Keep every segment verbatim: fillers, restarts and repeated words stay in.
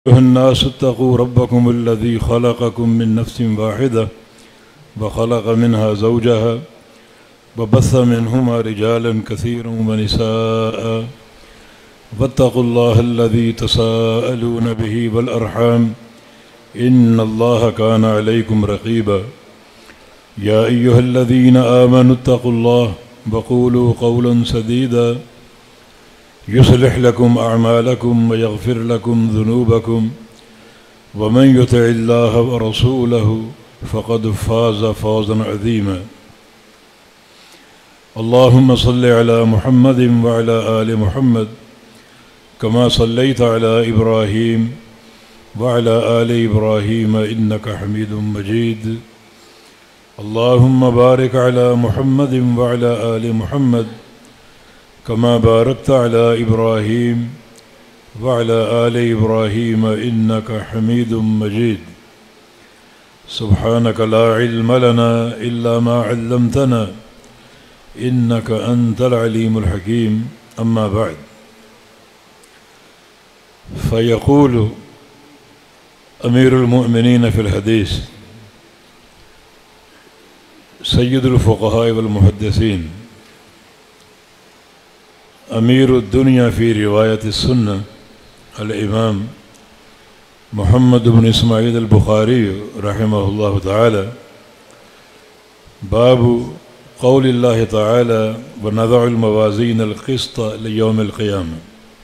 أيها الناس اتقوا ربكم الذي خلقكم من نفس واحدة وخلق منها زوجها وبث منهما رجالا كثيرا ونساء واتقوا الله الذي تساءلون به والأرحام إن الله كان عليكم رقيبا يا أيها الذين آمنوا اتقوا الله وقولوا قولا سديدا يصلح لكم أعمالكم ويغفر لكم ذنوبكم ومن يطع الله ورسوله فقد فاز فوزا عظيما اللهم صل على محمد وعلى آل محمد كما صليت على إبراهيم وعلى آل إبراهيم إنك حميد مجيد اللهم بارك على محمد وعلى آل محمد كما باركت على إبراهيم وعلى آل إبراهيم إنك حميد مجيد سبحانك لا علم لنا إلا ما علمتنا إنك أنت العليم الحكيم أما بعد فيقول أمير المؤمنين في الحديث سيد الفقهاء والمحدثين امیر الدنیا فی روایت السنہ الامام محمد بن اسماعیل البخاری رحمہ اللہ تعالی باب قول اللہ تعالی ونضع الموازین القسط لیوم القیامہ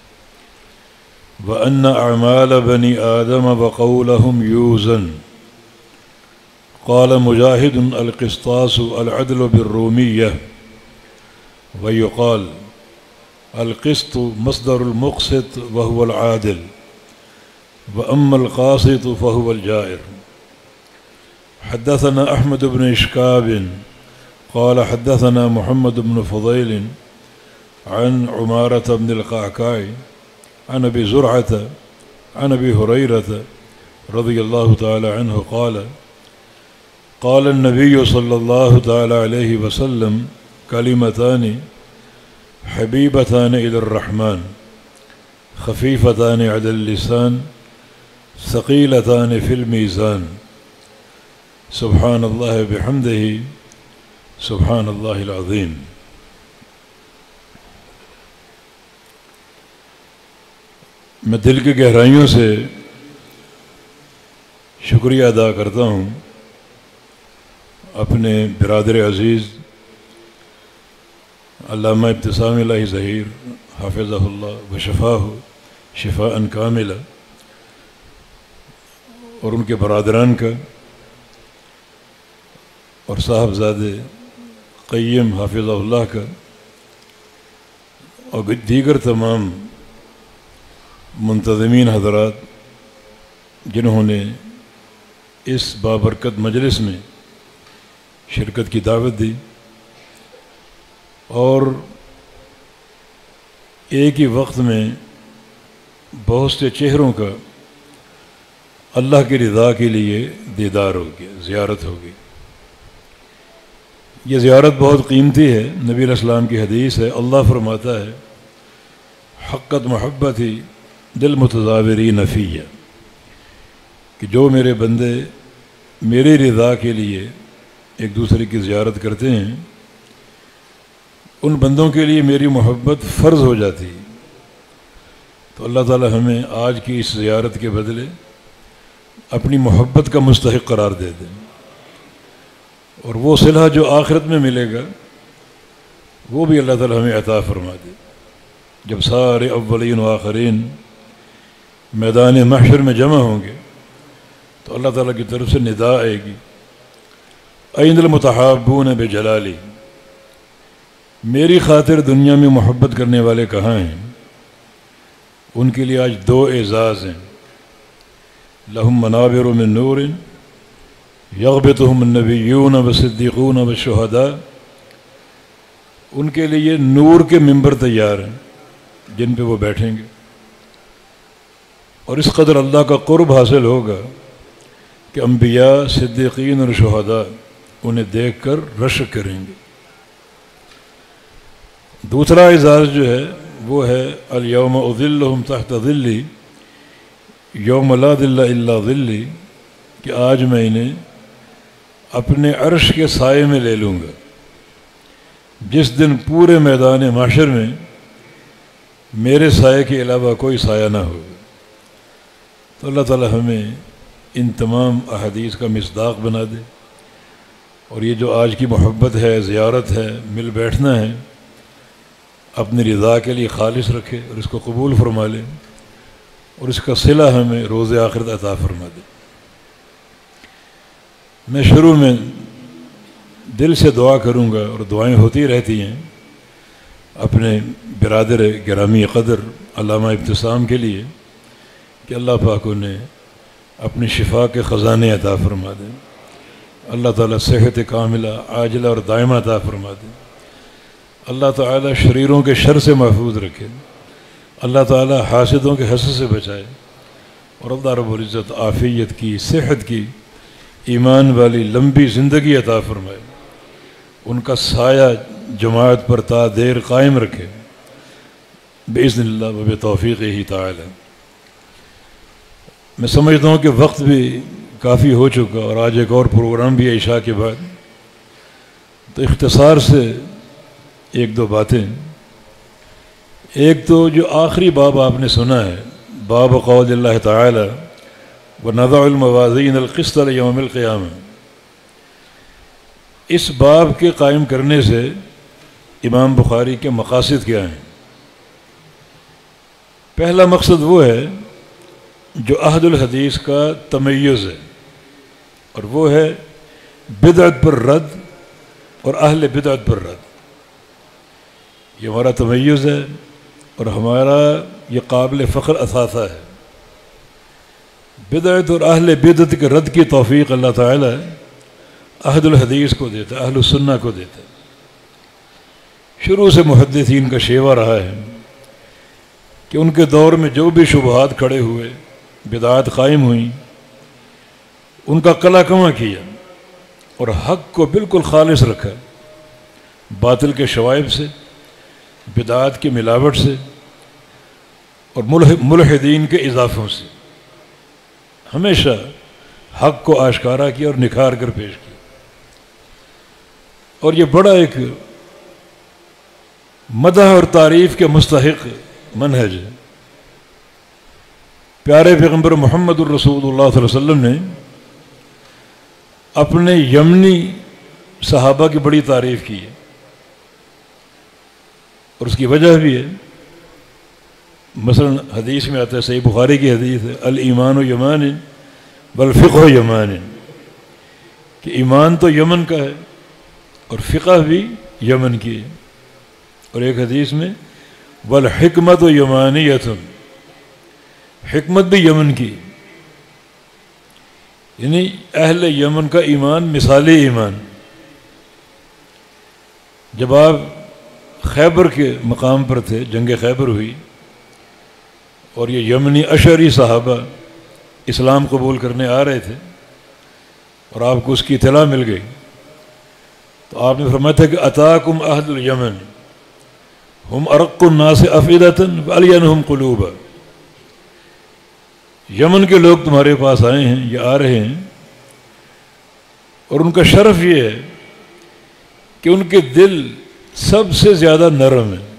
وأن أعمال بني آدم وقولهم يوزن قال مجاهد القسطاس العدل بالرومية ويقال القسط مصدر المقسط وهو العادل وأما القاسط فهو الجائر حدثنا أحمد بن إشكاب قال حدثنا محمد بن فضيل عن عمارة بن القعقاع عن أبي زرعة عن أبي هريرة رضي الله تعالى عنه قال قال النبي صلى الله تعالى عليه وسلم كلمتان حبيبتان إلى الرحمن خفيفتان على اللسان ثقيلتان في الميزان سبحان الله بحمده سبحان الله العظيم. میں دل کی گہرائیوں سے شکریہ ادا کرتا ہوں اپنے برادر عزیز علامہ ابتسام الہی ظہیر حافظہ اللہ و شفاہ شفاء کاملہ اور ان کے برادران کا اور صاحبزادے قیم حافظہ اللہ کا اور دیگر تمام منتظمین حضرات جنہوں نے اس بابرکت مجلس میں شرکت کی دعوت دی اور ایک ہی وقت میں بہت سے چہروں کا اللہ کی رضا کے لیے دیدار ہو گیا، زیارت ہوگی. یہ زیارت بہت قیمتی ہے. نبی علیہ السلام کی حدیث ہے، اللہ فرماتا ہے حقت محبتی دل متضاورین فیہ، کہ جو میرے بندے میری رضا کے لیے ایک دوسرے کی زیارت کرتے ہیں ان بندوں کے لیے میری محبت فرض ہو جاتی. تو اللہ تعالی ہمیں آج کی اس زیارت کے بدلے اپنی محبت کا مستحق قرار دے دیں، اور وہ صلح جو آخرت میں ملے گا وہ بھی اللہ تعالی ہمیں عطا فرما دے. جب سارے اولین و آخرین میدان محشر میں جمع ہوں گے تو اللہ تعالیٰ کی طرف سے ندا آئے گی، این المتحابون بجلالی، میری خاطر دنیا میں محبت کرنے والے کہاں ہیں؟ ان کے لیے آج دو اعزاز ہیں، لہم منابر من نور یغبطہم النبیون والصدیقون والشہداء، ان کے لیے نور کے ممبر تیار ہیں جن پہ وہ بیٹھیں گے، اور اس قدر اللہ کا قرب حاصل ہوگا کہ انبیاء، صدیقین اور شہداء انہیں دیکھ کر رشک کریں گے. دوسرا اعزاز جو ہے وہ ہے الیوم اذلہم تحت ظلی، یوم لا ظل الا ظلی کہ آج میں انہیں اپنے عرش کے سائے میں لے لوں گا، جس دن پورے میدان محشر میں میرے سائے کے علاوہ کوئی سایہ نہ ہو۔ تو اللہ تعالی ہمیں ان تمام احادیث کا مصداق بنا دے، اور یہ جو آج کی محبت ہے، زیارت ہے، مل بیٹھنا ہے، اپنی رضا کے لیے خالص رکھے اور اس کو قبول فرما لے، اور اس کا صلہ ہمیں روز آخرت عطا فرما دے۔ میں شروع میں دل سے دعا کروں گا، اور دعائیں ہوتی رہتی ہیں اپنے برادر گرامی قدر علامہ ابتسام کے لیے، کہ اللہ پاک انہیں اپنی شفا کے خزانے عطا فرما دیں، اللہ تعالیٰ صحت کاملہ عاجلہ اور دائمہ عطا فرما دیں، اللہ تعالیٰ شریروں کے شر سے محفوظ رکھے، اللہ تعالیٰ حاسدوں کے حسد سے بچائے، اور اللہ رب العزت عافیت کی، صحت کی، ایمان والی لمبی زندگی عطا فرمائے، ان کا سایہ جماعت پر تا دیر قائم رکھے باذن اللہ و بتوفیقہ ہی تعالی۔ میں سمجھتا ہوں کہ وقت بھی کافی ہو چکا، اور آج ایک اور پروگرام بھی ہے عشاء کے بعد، تو اختصار سے ایک دو باتیں۔ ایک تو جو آخری باب آپ نے سنا ہے، باب قول اللہ تعالی وَنَضَعُ الْمَوَازِينَ الْقِسْطَ لِيَوْمِ الْقِيَامَةِ، اس باب کے قائم کرنے سے امام بخاری کے مقاصد کیا ہیں؟ پہلا مقصد وہ ہے جو اہل الحدیث کا تمیز ہے، اور وہ ہے بدعت پر رد اور اہل بدعت پر رد۔ یہ ہمارا تمیز ہے اور ہمارا یہ قابل فخر اثاثہ ہے۔ بدعت اور اہل بدعت کے رد کی توفیق اللہ تعالی اہل الحدیث کو دیتا ہے، اہل السنہ کو دیتا ہے۔ شروع سے محدثین کا شیوہ رہا ہے کہ ان کے دور میں جو بھی شبہات کھڑے ہوئے، بدعات قائم ہوئیں، ان کا قلع کما کیا اور حق کو بالکل خالص رکھا، باطل کے شوائب سے، بدعات کی ملاوٹ سے اور ملحدین کے اضافوں سے ہمیشہ حق کو آشکارا کیا اور نکھار کر پیش کیا۔ اور یہ بڑا ایک مدح اور تعریف کے مستحق منہج ہے۔ پیارے پیغمبر محمد الرسول اللہ صلی اللہ علیہ وسلم نے اپنے یمنی صحابہ کی بڑی تعریف کی ہے، اور اس کی وجہ بھی ہے۔ مثلا حدیث میں آتا ہے، صحیح بخاری کی حدیث ہے، الایمان یمان والفقہ یمان، کہ ایمان تو یمن کا ہے اور فقہ بھی یمن کی ہے۔ اور ایک حدیث میں والحکمت یمانیۃ، حکمت بھی یمن کی، یعنی اہل یمن کا ایمان مثالی ایمان۔ جب آپ خیبر کے مقام پر تھے، جنگ خیبر ہوئی، اور یہ یمنی اشعری صحابہ اسلام قبول کرنے آ رہے تھے، اور آپ کو اس کی اطلاع مل گئی، تو آپ نے فرمایا تھا کہ اتاکم اہل الیمن ہم ارق الناس افئدۃ والینہم قلوبا، یمن کے لوگ تمہارے پاس آئے ہیں، یہ آ رہے ہیں، اور ان کا شرف یہ ہے کہ ان کے دل سب سے زیادہ نرم ہیں،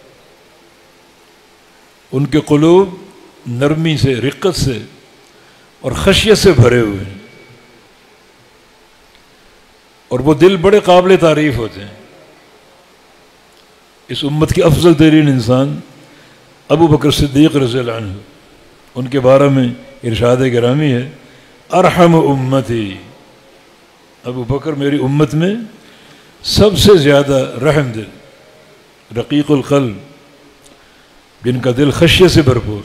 ان کے قلوب نرمی سے، رقت سے اور خشیت سے بھرے ہوئے ہیں، اور وہ دل بڑے قابل تعریف ہوتے ہیں۔ اس امت کے افضل ترین انسان ابو بکر صدیق رضی اللہ عنہ، ان کے بارے میں ارشاد گرامی ہے، ارحم امتی، ابو بکر میری امت میں سب سے زیادہ رحم دل، رقیق القلب، جن کا دل خشیت سے بھرپور۔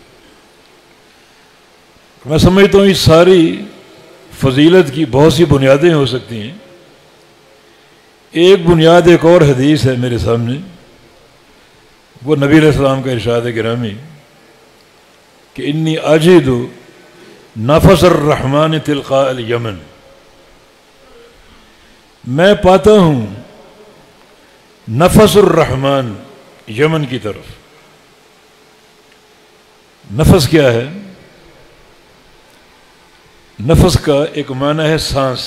میں سمجھتا ہوں اس ساری فضیلت کی بہت سی بنیادیں ہو سکتی ہیں۔ ایک بنیاد ایک اور حدیث ہے میرے سامنے، وہ نبی علیہ السلام کا ارشاد گرامی کہ انی اجد نفس الرحمن تلقاء الیمن، میں پاتا ہوں نفس الرحمن یمن کی طرف۔ نفس کیا ہے؟ نفس کا ایک معنی ہے سانس،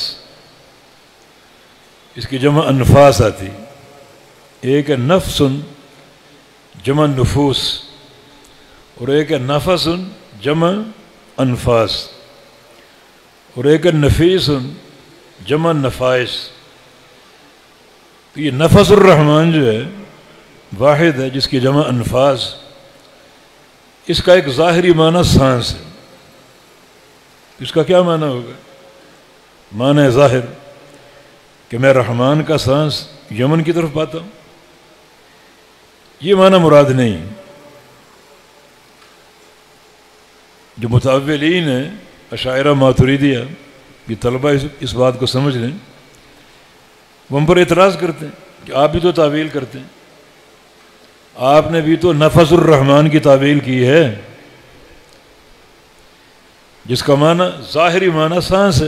اس کی جمع انفاس آتی، ایک ہے نفس جمع نفوس، اور ایک ہے نفس جمع انفاس، اور ایک ہے نفیس جمع نفائس۔ تو یہ نفس الرحمن جو ہے واحد ہے جس کی جمع انفاس، اس کا ایک ظاہری معنی سانس ہے۔ اس کا کیا معنی ہوگا؟ معنی ظاہر کہ میں رحمان کا سانس یمن کی طرف پاتا ہوں، یہ معنی مراد نہیں۔ جو متاولین ہیں اشاعرہ ماتریدیہ، یہ طلبہ اس بات کو سمجھ لیں، وہ ہم پر اعتراض کرتے ہیں کہ آپ بھی تو تعویل کرتے ہیں، آپ نے بھی تو نفس الرحمن کی تعویل کی ہے جس کا معنی ظاہری معنی سانس ہے،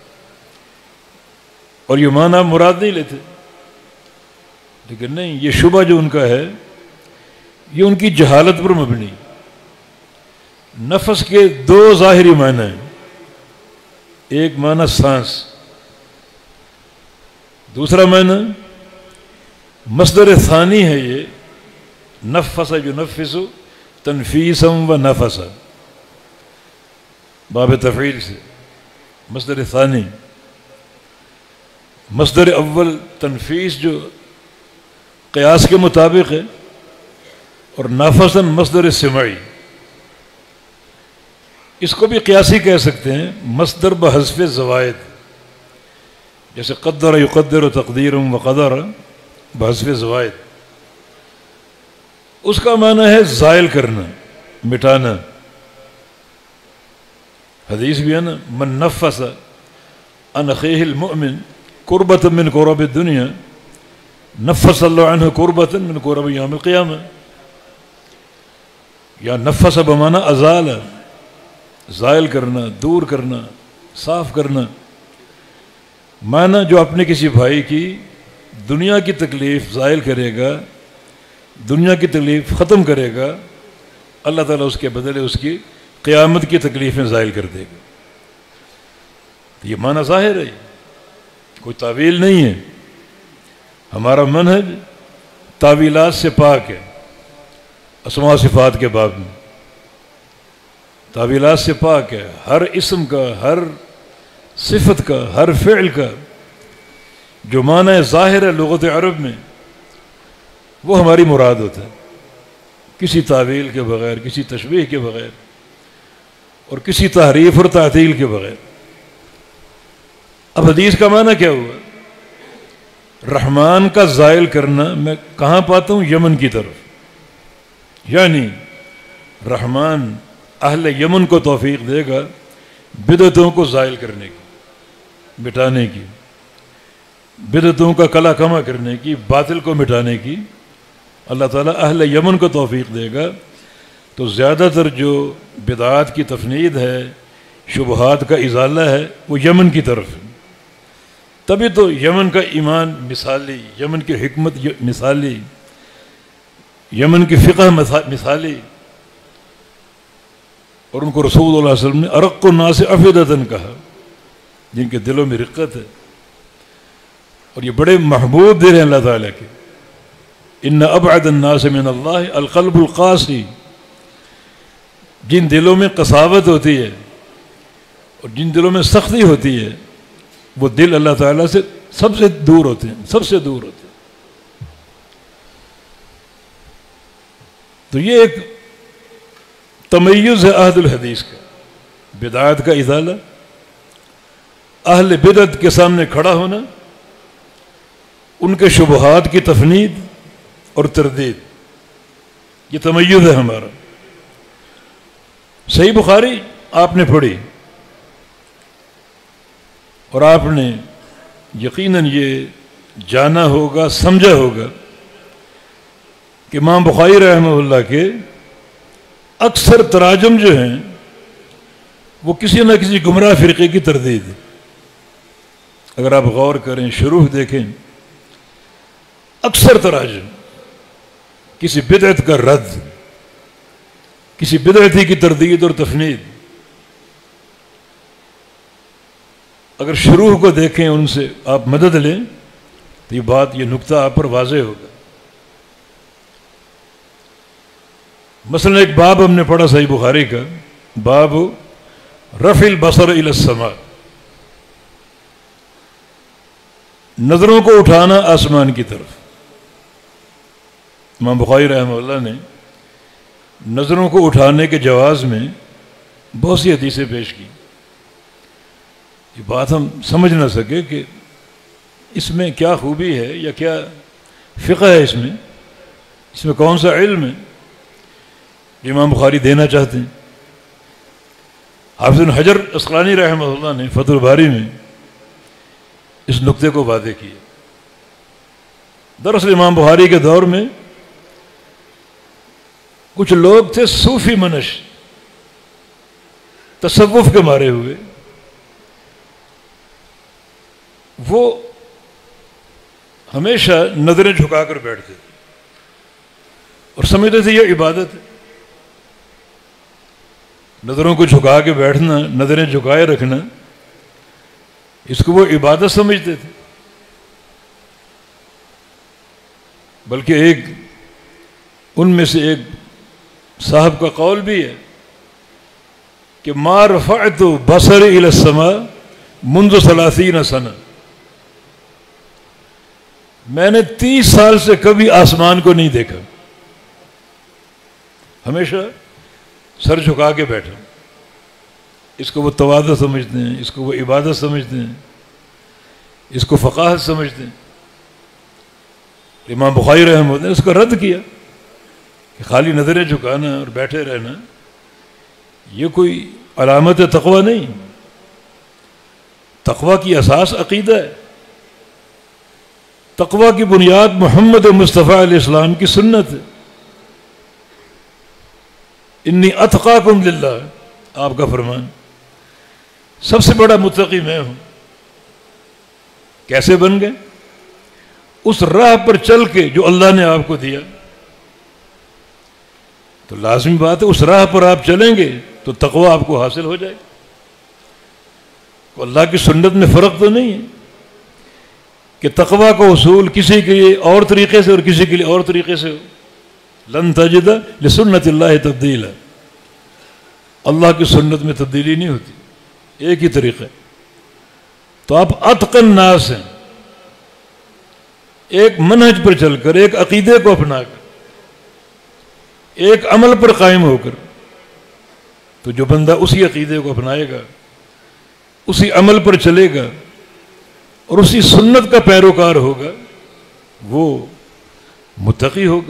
اور یہ معنی مراد نہیں لیتے۔ لیکن نہیں، یہ شبہ جو ان کا ہے یہ ان کی جہالت پر مبنی۔ نفس کے دو ظاہری معنی ہیں، ایک معنی سانس، دوسرا معنی مصدر ثانی ہے، یہ نفس ینفس تنفیسا و نفسا، باب تفعیل سے مصدر ثانی۔ مصدر اول تنفیس جو قیاس کے مطابق ہے، اور نفسا مصدر سمعی، اس کو بھی قیاسی کہہ سکتے ہیں، مصدر بحذف زوائد، جیسے قدر یقدر و تقدیر و قدر بحذف زوائد، اس کا معنی ہے زائل کرنا، مٹانا۔ حدیث بھی ہے نا، من نفس عن اخیہ المؤمن قربۃ من قرب الدنیا نفس اللہ عنہ قربۃ من قرب یوم القیامہ، یا نفس بمعنی ازال، زائل کرنا، دور کرنا، صاف کرنا۔ معنی جو اپنے کسی بھائی کی دنیا کی تکلیف زائل کرے گا، دنیا کی تکلیف ختم کرے گا، اللہ تعالیٰ اس کے بدلے اس کی قیامت کی تکلیفیں زائل کر دے گا۔ یہ معنی ظاہر ہے، کوئی تعویل نہیں ہے۔ ہمارا منہج تعویلات سے پاک ہے، اسماء و صفات کے باب میں تعویلات سے پاک ہے۔ ہر اسم کا، ہر صفت کا، ہر فعل کا جو معنی ظاہر ہے لغت عرب میں، وہ ہماری مراد ہوتا ہے، کسی تعویل کے بغیر، کسی تشبیہ کے بغیر، اور کسی تحریف اور تعطیل کے بغیر۔ اب حدیث کا معنی کیا ہوا؟ رحمان کا زائل کرنا میں کہاں پاتا ہوں؟ یمن کی طرف، یعنی رحمان اہل یمن کو توفیق دے گا بدعتوں کو زائل کرنے کی، مٹانے کی، بدعتوں کا کلا کما کرنے کی، باطل کو مٹانے کی۔ اللہ تعالیٰ اہل یمن کو توفیق دے گا، تو زیادہ تر جو بدعات کی تفنید ہے، شبہات کا ازالہ ہے، وہ یمن کی طرف ہے۔ تبھی تو یمن کا ایمان مثالی، یمن کی حکمت مثالی، یمن کی فقہ مثالی، اور ان کو رسول اللہ علیہ وسلم نے ارق الناس افئدۃ کہا، جن کے دلوں میں رقت ہے، اور یہ بڑے محبوب دل ہیں اللہ تعالیٰ کے۔ ان ابعد الناس من اللہ القلب القاسی، جن دلوں میں قساوت ہوتی ہے اور جن دلوں میں سختی ہوتی ہے، وہ دل اللہ تعالیٰ سے سب سے دور ہوتے ہیں، سب سے دور ہوتے ہیں۔ تو یہ ایک تمیز ہے اہل الحدیث کا، بدعات کا ازالہ، اہل بدعت کے سامنے کھڑا ہونا، ان کے شبہات کی تفنید اور تردید، یہ تمیز ہے ہمارا۔ صحیح بخاری آپ نے پڑھی، اور آپ نے یقیناً یہ جانا ہوگا، سمجھا ہوگا کہ امام بخاری رحمہ اللہ کے اکثر تراجم جو ہیں وہ کسی نہ کسی گمراہ فرقے کی تردید ہے۔ اگر آپ غور کریں، شروح دیکھیں، اکثر تراجم کسی بدعت کا رد، کسی بدعتی کی تردید اور تفنید۔ اگر شروع کو دیکھیں ان سے آپ مدد لیں تو یہ بات یہ نقطہ آپ پر واضح ہوگا. مثلا ایک باب ہم نے پڑھا صحیح بخاری کا، باب رفع البصر الی السماء، نظروں کو اٹھانا آسمان کی طرف. امام بخاری رحمہ اللہ نے نظروں کو اٹھانے کے جواز میں بہت سی حدیثیں پیش کی. یہ بات ہم سمجھ نہ سکے کہ اس میں کیا خوبی ہے یا کیا فقہ ہے، اس میں اس میں کون سا علم ہے جو امام بخاری دینا چاہتے ہیں. حافظ بن حجر عسقلانی رحمہ اللہ نے فتح الباری میں اس نقطے کو واضح کیا. دراصل امام بخاری کے دور میں کچھ لوگ تھے صوفی منش، تصوف کے مارے ہوئے، وہ ہمیشہ نظریں جھکا کر بیٹھتے تھے اور سمجھتے تھے یہ عبادت ہے. نظروں کو جھکا کے بیٹھنا، نظریں جھکائے رکھنا، اس کو وہ عبادت سمجھتے تھے. بلکہ ایک ان میں سے ایک صاحب کا قول بھی ہے کہ ما رفعت بصری الی السماء منذ ثلاثین سنہ، میں نے تیس سال سے کبھی آسمان کو نہیں دیکھا، ہمیشہ سر جھکا کے بیٹھا. اس کو وہ تواضع سمجھتے ہیں، اس کو وہ عبادت سمجھتے ہیں، اس کو فقاہت سمجھتے ہیں. امام بخاری رحمہ اللہ نے اس کو رد کیا کہ خالی نظریں جھکانا اور بیٹھے رہنا یہ کوئی علامت تقوی نہیں. تقوی کی اساس عقیدہ ہے. تقوی کی بنیاد محمد مصطفیٰ علیہ السلام کی سنت ہے. انی اتقاکم للہ، آپ کا فرمان، سب سے بڑا متقی میں ہوں. کیسے بن گئے؟ اس راہ پر چل کے جو اللہ نے آپ کو دیا. تو لازمی بات ہے اس راہ پر آپ چلیں گے تو تقوی آپ کو حاصل ہو جائے. تو اللہ کی سنت میں فرق تو نہیں ہے کہ تقوی کا حصول کسی کے لیے اور طریقے سے اور کسی کے لیے اور طریقے سے ہو. لن تجد لسنت اللہ تبدیلا، اللہ کی سنت میں تبدیلی نہیں ہوتی، ایک ہی طریقہ. تو آپ اتقى الناس ہیں، ایک منہج پر چل کر، ایک عقیدے کو اپنا کر، ایک عمل پر قائم ہو کر. تو جو بندہ اسی عقیدے کو اپنائے گا، اسی عمل پر چلے گا اور اسی سنت کا پیروکار ہوگا، وہ متقی ہوگا.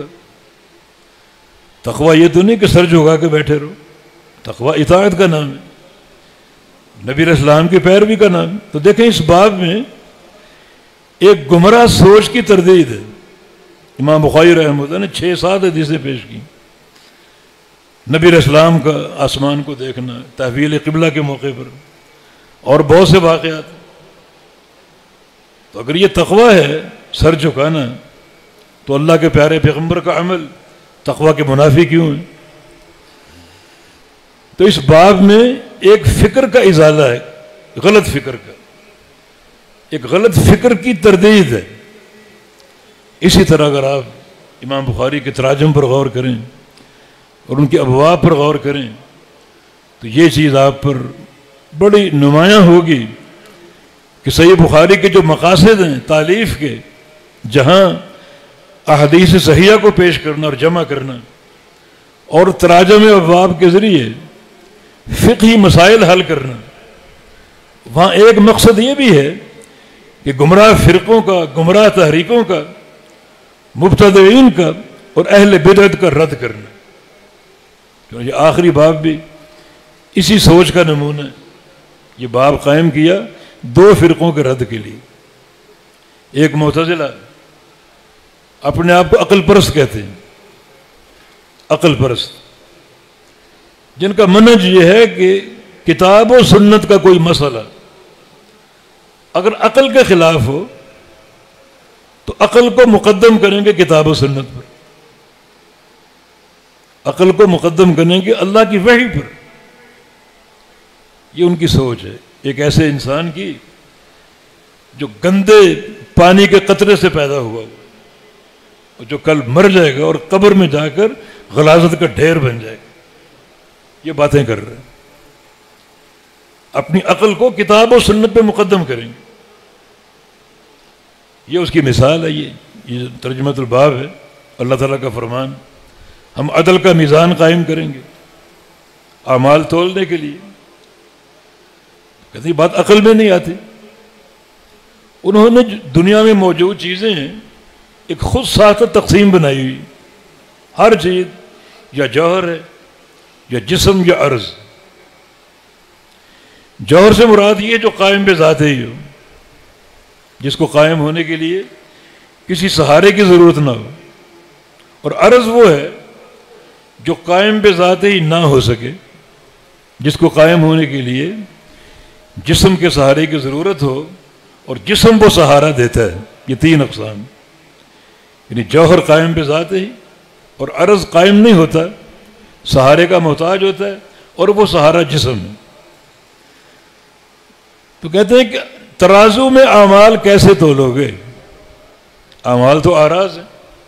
تقوی یہ تو نہیں کہ سر جھکا کے بیٹھے رہو، تقوی اطاعت کا نام ہے، نبی علیہ السلام کی پیروی کا نام ہے. تو دیکھیں اس باب میں ایک گمراہ سوچ کی تردید ہے. امام بخاری رحمہ اللہ نے چھ سات حدیثیں پیش کی. نبی علیہ السلام کا آسمان کو دیکھنا، تحویل قبلہ کے موقع پر، اور بہت سے واقعات. تو اگر یہ تقوی ہے سر جھکانا، تو اللہ کے پیارے پیغمبر کا عمل تقوی کے منافی کیوں ہے؟ تو اس باب میں ایک فکر کا ازالہ ہے، غلط فکر کا، ایک غلط فکر کی تردید ہے. اسی طرح اگر آپ امام بخاری کے تراجم پر غور کریں اور ان کے ابواب پر غور کریں تو یہ چیز آپ پر بڑی نمایاں ہوگی کہ صحیح بخاری کے جو مقاصد ہیں تالیف کے، جہاں احادیث صحیحہ کو پیش کرنا اور جمع کرنا اور تراجم ابواب کے ذریعے فقہی مسائل حل کرنا، وہاں ایک مقصد یہ بھی ہے کہ گمراہ فرقوں کا، گمراہ تحریکوں کا، مبتدعین کا اور اہل بدعت کا رد کرنا. یہ آخری باب بھی اسی سوچ کا نمونہ ہے. یہ باب قائم کیا دو فرقوں کے رد کے لیے. ایک معتزلہ اپنے آپ کو عقل پرست کہتے ہیں، عقل پرست، جن کا منہج یہ ہے کہ کتاب و سنت کا کوئی مسئلہ اگر عقل کے خلاف ہو تو عقل کو مقدم کریں گے کتاب و سنت پر، عقل کو مقدم کریں گے اللہ کی وحی پر. یہ ان کی سوچ ہے، ایک ایسے انسان کی جو گندے پانی کے قطرے سے پیدا ہوا اور جو کل مر جائے گا اور قبر میں جا کر غلاظت کا ڈھیر بن جائے گا، یہ باتیں کر رہے ہیں، اپنی عقل کو کتاب و سنت پہ مقدم کریں گے۔ یہ اس کی مثال ہے، یہ یہ ترجمۃ الباب ہے، اللہ تعالیٰ کا فرمان، ہم عدل کا میزان قائم کریں گے اعمال تولنے کے لیے۔ کہتے ہیں بات عقل میں نہیں آتی۔ انہوں نے دنیا میں موجود چیزیں ہیں ایک خود ساختہ تقسیم بنائی ہوئی، ہر چیز یا جوہر ہے یا جسم یا عرض۔ جوہر سے مراد یہ جو قائم بے ذات ہی ہو، جس کو قائم ہونے کے لیے کسی سہارے کی ضرورت نہ ہو، اور عرض وہ ہے جو قائم بے ذات ہی نہ ہو سکے، جس کو قائم ہونے کے لیے جسم کے سہارے کی ضرورت ہو اور جسم وہ سہارا دیتا ہے۔ یہ تین اقسام، یعنی جوہر قائم بے ذات ہی اور عرض قائم نہیں ہوتا، سہارے کا محتاج ہوتا ہے، اور وہ سہارا جسم ہے۔ تو کہتے ہیں کہ ترازو میں اعمال کیسے تولو گے؟ اعمال تو آراز ہے،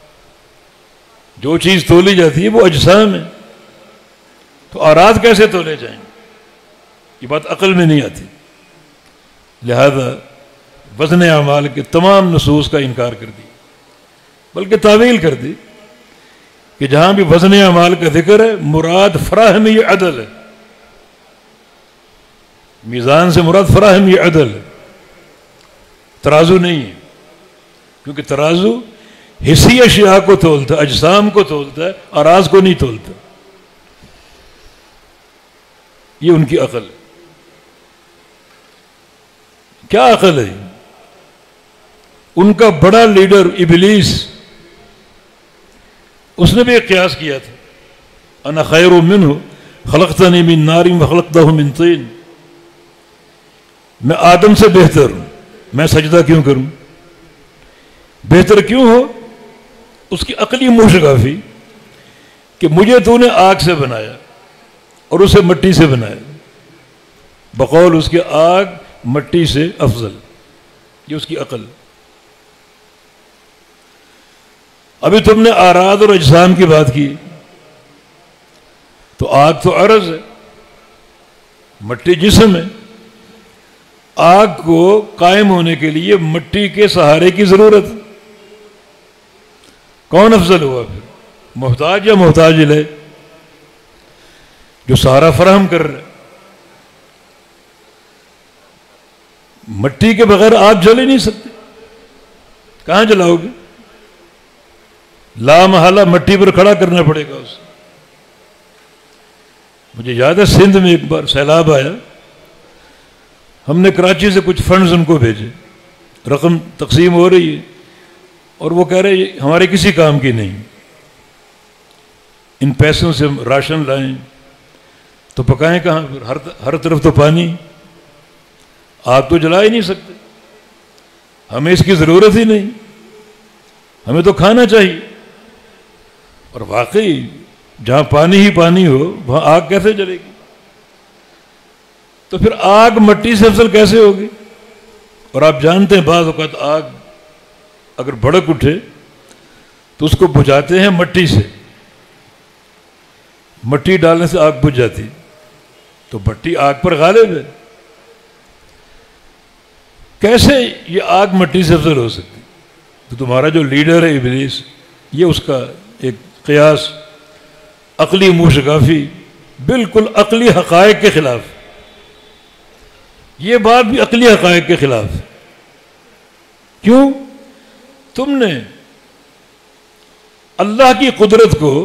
جو چیز تولی جاتی ہے وہ اجسام ہے، تو آراز کیسے تولے جائیں؟ یہ بات عقل میں نہیں آتی۔ لہذا وزن اعمال کے تمام نصوص کا انکار کر دی، بلکہ تعویل کر دی کہ جہاں بھی وزن اعمال کا ذکر ہے مراد فراہمی عدل ہے، میزان سے مراد فراہمی عدل ہے، ترازو نہیں ہے، کیونکہ ترازو حسی اشیاء کو تولتا ہے، اجسام کو تولتا ہے، اراز کو نہیں تولتا۔ یہ ان کی عقل ہے۔ کیا عقل ہے؟ ان کا بڑا لیڈر ابلیس، اس نے بھی ایک قیاس کیا تھا، انا خیر منہ خلقتنی من نار وخلقتہ من طین، میں آدم سے بہتر ہوں، میں سجدہ کیوں کروں؟ بہتر کیوں ہو؟ اس کی عقلی موشگافی کہ مجھے تو نے آگ سے بنایا اور اسے مٹی سے بنایا، بقول اس کے آگ مٹی سے افضل، یہ اس کی عقل۔ ابھی تم نے آراد اور اجسام کی بات کی، تو آگ تو عرض ہے، مٹی جسم ہے، آگ کو قائم ہونے کے لیے مٹی کے سہارے کی ضرورت۔ کون افضل ہوا پھر، محتاج یا محتاج الیہ؟ جو سہارا فراہم کر رہا ہے۔ مٹی کے بغیر آگ جل ہی نہیں سکتی، کہاں جلاؤ گے؟ لا محالہ مٹی پر کھڑا کرنا پڑے گا اسے۔ مجھے یاد ہے سندھ میں ایک بار سیلاب آیا، ہم نے کراچی سے کچھ فنڈز ان کو بھیجے، رقم تقسیم ہو رہی ہے، اور وہ کہہ رہے ہیں ہمارے کسی کام کی نہیں، ان پیسوں سے ہم راشن لائیں تو پکائیں کہاں؟ ہر ہر طرف تو پانی، آگ تو جلا ہی نہیں سکتے، ہمیں اس کی ضرورت ہی نہیں، ہمیں تو کھانا چاہیے۔ اور واقعی جہاں پانی ہی پانی ہو وہاں آگ کیسے جلے گی؟ تو پھر آگ مٹی سے افضل کیسے ہوگی؟ اور آپ جانتے ہیں بعض اوقات آگ اگر بھڑک اٹھے تو اس کو بجھاتے ہیں مٹی سے، مٹی ڈالنے سے آگ بجھ جاتی، تو مٹی آگ پر غالب ہے، کیسے یہ آگ مٹی سے افضل ہو سکتی؟ تو تمہارا جو لیڈر ہے ابلیس، یہ اس کا ایک قیاس عقلی موشگافی، بالکل عقلی حقائق کے خلاف، یہ بات بھی عقلی حقائق کے خلاف ہے۔ کیوں؟ تم نے اللہ کی قدرت کو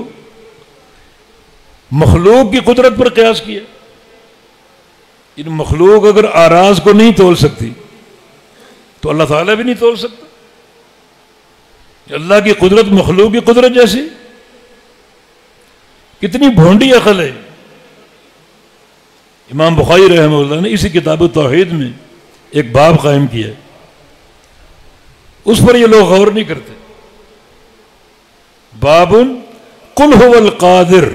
مخلوق کی قدرت پر قیاس کیا۔ ان مخلوق اگر آراز کو نہیں تول سکتی تو اللہ تعالیٰ بھی نہیں تول سکتا۔ اللہ کی قدرت مخلوق کی قدرت جیسی، کتنی بھونڈی عقل ہے۔ امام بخاری رحمہ اللہ نے اسی کتاب التوحید میں ایک باب قائم کیا، اس پر یہ لوگ غور نہیں کرتے۔ باب قل هو القادر،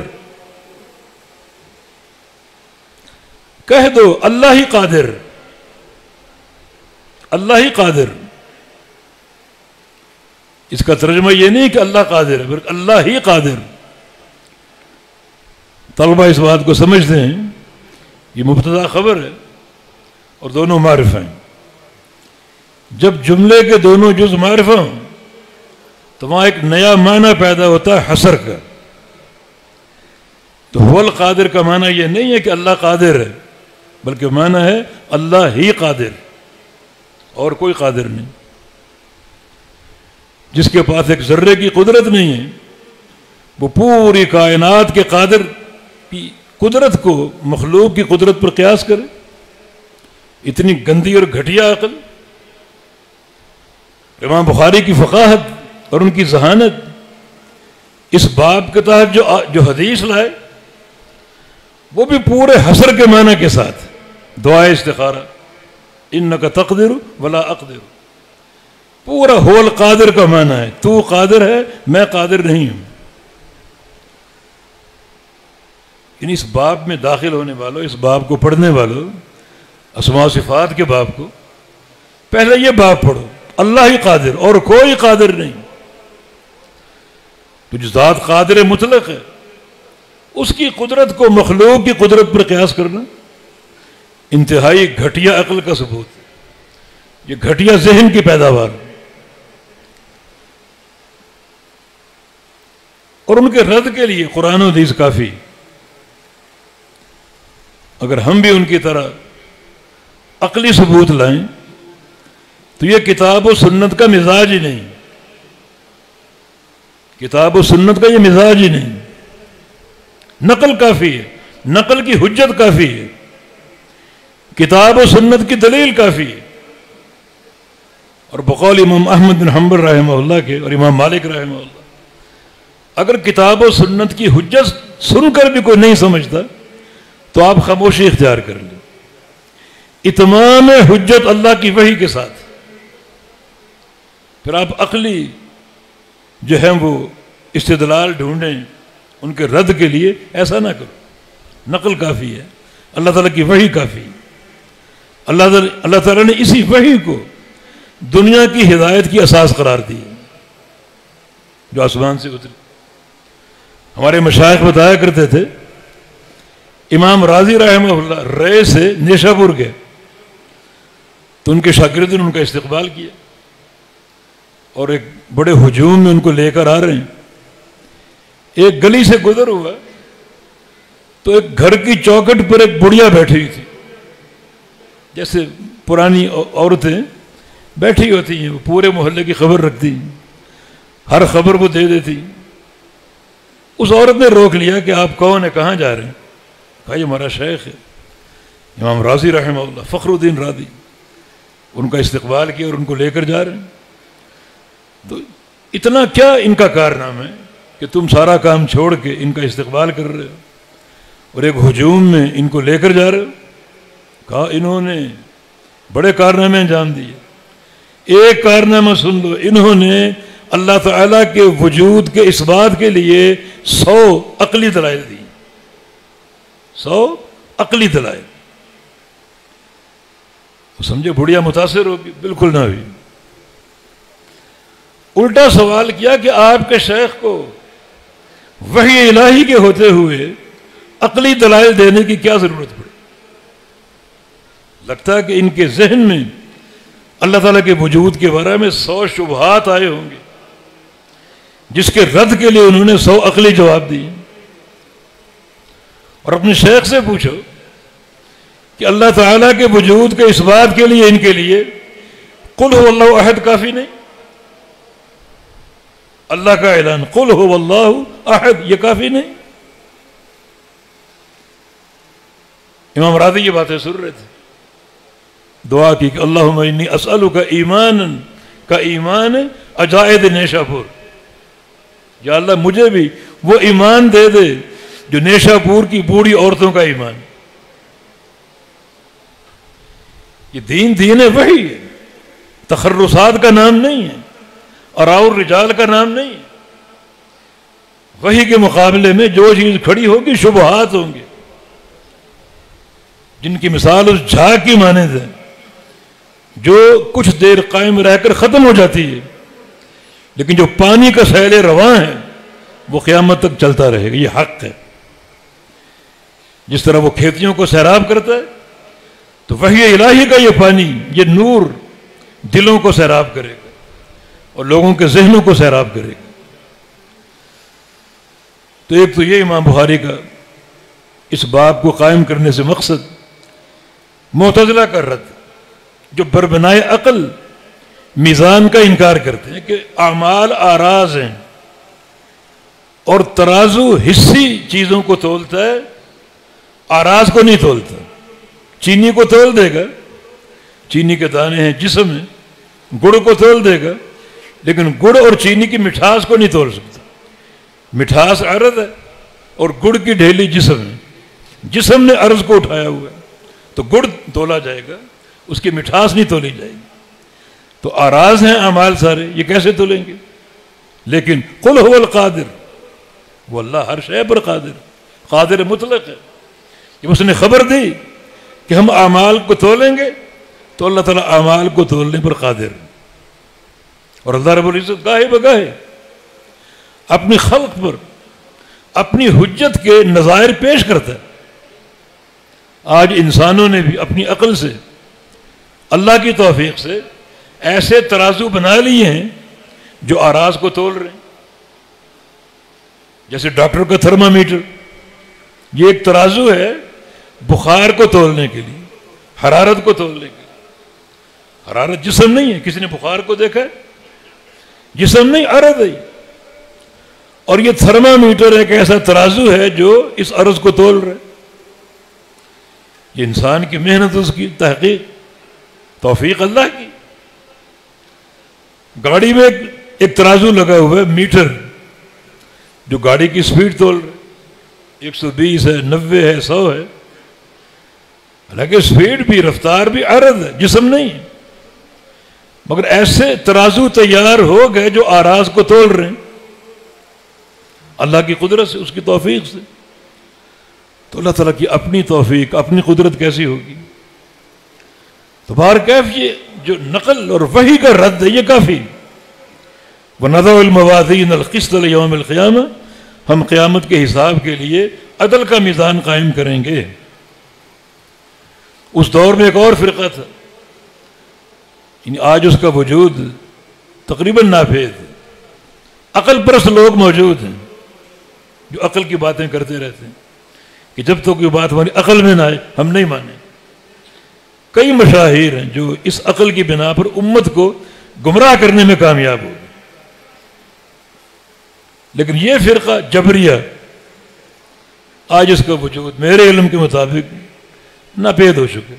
کہہ دو اللہ ہی قادر، اللہ ہی قادر. اس کا ترجمہ یہ نہیں کہ اللہ قادر ہے بلکہ اللہ ہی قادر. طلبہ اس بات کو سمجھتے ہیں یہ مبتدا خبر ہے اور دونوں معرفہ ہیں. جب جملے کے دونوں جز معرفہ ہوں تو وہاں ایک نیا معنی پیدا ہوتا ہے حصر کا. تو هو القادر کا معنی یہ نہیں ہے کہ اللہ قادر ہے بلکہ معنی ہے اللہ ہی قادر اور کوئی قادر نہیں. جس کے پاس ایک ذرے کی قدرت نہیں ہے وہ پوری کائنات کے قادر کی قدرت کو مخلوق کی قدرت پر قیاس کرے. اتنی گندی اور گھٹیا عقل. امام بخاری کی فقاہت اور ان کی ذہانت اس باب کے تحت جو جو حدیث لائے وہ بھی پورے حصر کے معنی کے ساتھ. دعائے استخارہ انک تقدر ولا اقدر پورا هو القادر کا معنی ہے تو قادر ہے میں قادر نہیں ہوں. یعنی اس باب میں داخل ہونے والوں اس باب کو پڑھنے والوں اسماء و صفات کے باب کو پہلے یہ باب پڑھو اللہ ہی قادر اور کوئی قادر نہیں. تو جو ذات قادر مطلق ہے اس کی قدرت کو مخلوق کی قدرت پر قیاس کرنا انتہائی گھٹیا عقل کا ثبوت ہے. یہ گھٹیا ذہن کی پیداوار اور ان کے رد کے لیے قرآن و حدیث کافی. اگر ہم بھی ان کی طرح عقلی ثبوت لائیں تو یہ کتاب و سنت کا مزاج ہی نہیں. کتاب و سنت کا یہ مزاج ہی نہیں. نقل کافی ہے نقل کی حجت کافی ہے کتاب و سنت کی دلیل کافی ہے. اور بقول امام احمد بن حنبل رحمہ اللہ کے اور امام مالک رحمہ اللہ اگر کتاب و سنت کی حجت سن کر بھی کوئی نہیں سمجھتا تو آپ خاموشی اختیار کر لیں. اتمام حجت اللہ کی وحی کے ساتھ. پھر آپ عقلی جو ہیں وہ استدلال ڈھونڈیں ان کے رد کے لیے ایسا نہ کرو. نقل کافی ہے اللہ تعالیٰ کی وحی کافی ہے. اللہ تعالیٰ اللہ تعالیٰ نے اسی وحی کو دنیا کی ہدایت کی اساس قرار دی جو آسمان سے اتری. ہمارے مشائخ بتایا کرتے تھے امام راضی رحمہ اللہ رے سے نیشا پور گئے تو ان کے شاگردوں نے ان کا استقبال کیا اور ایک بڑے ہجوم میں ان کو لے کر آ رہے ہیں. ایک گلی سے گزر ہوا تو ایک گھر کی چوکھٹ پر ایک بڑھیا بیٹھی ہوئی تھی. جیسے پرانی عورتیں بیٹھی ہوتی ہیں وہ پورے محلے کی خبر رکھتی ہیں ہر خبر کو دے دیتی. اس عورت نے روک لیا کہ آپ کون ہیں کہاں جا رہے ہیں. کہا یہ ہمارا شیخ ہے امام راضی رحمہ اللہ فخر الدین راضی. ان کا استقبال کیا اور ان کو لے کر جا رہے ہیں. تو اتنا کیا ان کا کارنامہ ہے کہ تم سارا کام چھوڑ کے ان کا استقبال کر رہے ہو اور ایک ہجوم میں ان کو لے کر جا رہے ہو. کہا انہوں نے بڑے کارنامے انجام دیے. ایک کارنامہ سن لو انہوں نے اللہ تعالیٰ کے وجود کے اس بات کے لیے سو عقلی دلائل دی. سو عقلی دلائل. سمجھے بڑھیا متاثر ہوگی بالکل نہ ہوئی. الٹا سوال کیا کہ آپ کے شیخ کو وحی الہی کے ہوتے ہوئے عقلی دلائل دینے کی کیا ضرورت پڑی. لگتا ہے کہ ان کے ذہن میں اللہ تعالیٰ کے وجود کے بارے میں سو شبہات آئے ہوں گے جس کے رد کے لیے انہوں نے سو عقلی جواب دیے. اور اپنے شیخ سے پوچھو کہ اللہ تعالیٰ کے وجود کے اس بات کے لیے ان کے لیے قل هو اللہ احد کافی نہیں. اللہ کا اعلان قل هو اللہ احد یہ کافی نہیں. امام راضی یہ باتیں سن رہے تھے. دعا کی کہ اللہم انی اسألک ایمانا کا ایمان عجائد نیشا پور. یا اللہ مجھے بھی وہ ایمان دے دے جو نیشا پور کی بوڑھی عورتوں کا ایمان. یہ دین دین وحی ہے تخرصات کا نام نہیں ہے اور اور رجال کا نام نہیں ہے. وحی کے مقابلے میں جو چیز کھڑی ہوگی شبہات ہوں گے جن کی مثال اس جھاگ کی مانند ہے جو کچھ دیر قائم رہ کر ختم ہو جاتی ہے، لیکن جو پانی کا سیل رواں ہے وہ قیامت تک چلتا رہے گا. یہ حق ہے. جس طرح وہ کھیتیوں کو سیراب کرتا ہے تو وحی الہی کا یہ پانی، یہ نور دلوں کو سیراب کرے گا اور لوگوں کے ذہنوں کو سیراب کرے گا. تو ایک تو یہ امام بخاری کا اس باب کو قائم کرنے سے مقصد معتزلہ کا رد، جو بربنائے عقل میزان کا انکار کرتے ہیں کہ اعمال آراز ہیں اور ترازو حصی چیزوں کو تولتا ہے، آراز کو نہیں تولتا. چینی کو تول دے گا، چینی کے دانے ہیں، جسم ہے، گڑ کو تول دے گا، لیکن گڑ اور چینی کی مٹھاس کو نہیں تول سکتا. مٹھاس عرض ہے اور گڑ کی ڈھیلی جسم ہے. جسم نے عرض کو اٹھایا ہوا ہے تو گڑ تولا جائے گا، اس کی مٹھاس نہیں تولی جائے گی. تو آراز ہیں اعمال سارے، یہ کیسے تولیں گے؟ لیکن قل هو القادر، وہ اللہ ہر شے پر قادر، قادر مطلق ہے. جب اس نے خبر دی کہ ہم اعمال کو تولیں گے تو اللہ تعالیٰ اعمال کو تولنے پر قادر ہے. اور اللہ رب العزت گاہے بگاہے اپنی خلق پر اپنی حجت کے نظائر پیش کرتا ہے. آج انسانوں نے بھی اپنی عقل سے، اللہ کی توفیق سے ایسے ترازو بنا لیے ہیں جو آراز کو تول رہے ہیں. جیسے ڈاکٹر کا تھرمامیٹر، یہ ایک ترازو ہے بخار کو تولنے کے لیے، حرارت کو تولنے کے لیے. حرارت جسم نہیں ہے، کسی نے بخار کو دیکھا ہے؟ جسم نہیں، عرض ہے. اور یہ تھرمامیٹر ایک ایسا ترازو ہے جو اس عرض کو تول رہا ہے. یہ انسان کی محنت، اس کی تحقیق، توفیق اللہ کی. گاڑی میں ایک ترازو لگا ہوا ہے، میٹر، جو گاڑی کی سپیڈ تول رہا ہے. ایک سو بیس ہے، نوے ہے، سو ہے. حالانکہ سپیڈ بھی، رفتار بھی عرض ہے، جسم نہیں ہے. مگر ایسے ترازو تیار ہو گئے جو آراز کو تول رہے ہیں اللہ کی قدرت سے، اس کی توفیق سے. تو اللہ تعالیٰ کی اپنی توفیق، اپنی قدرت کیسی ہوگی؟ تو بہر کیف یہ جو نقل اور وحی کا رد ہے یہ کافی. وَنَضَعُ الْمَوَازِينَ الْقِسْطَ لِيَوْمِ الْقِيَامَةِ، ہم قیامت کے حساب کے لیے عدل کا میزان قائم کریں گے. اس دور میں ایک اور فرقہ تھا، یعنی آج اس کا وجود تقریباً نافذ ہے. عقل پرست لوگ موجود ہیں جو عقل کی باتیں کرتے رہتے ہیں کہ جب تک کوئی بات ہماری عقل میں نہ آئے ہم نہیں مانیں. کئی مشاہیر ہیں جو اس عقل کی بنا پر امت کو گمراہ کرنے میں کامیاب ہو. لیکن یہ فرقہ جبریہ آج اس کا وجود میرے علم کے مطابق ناپید ہو چکے.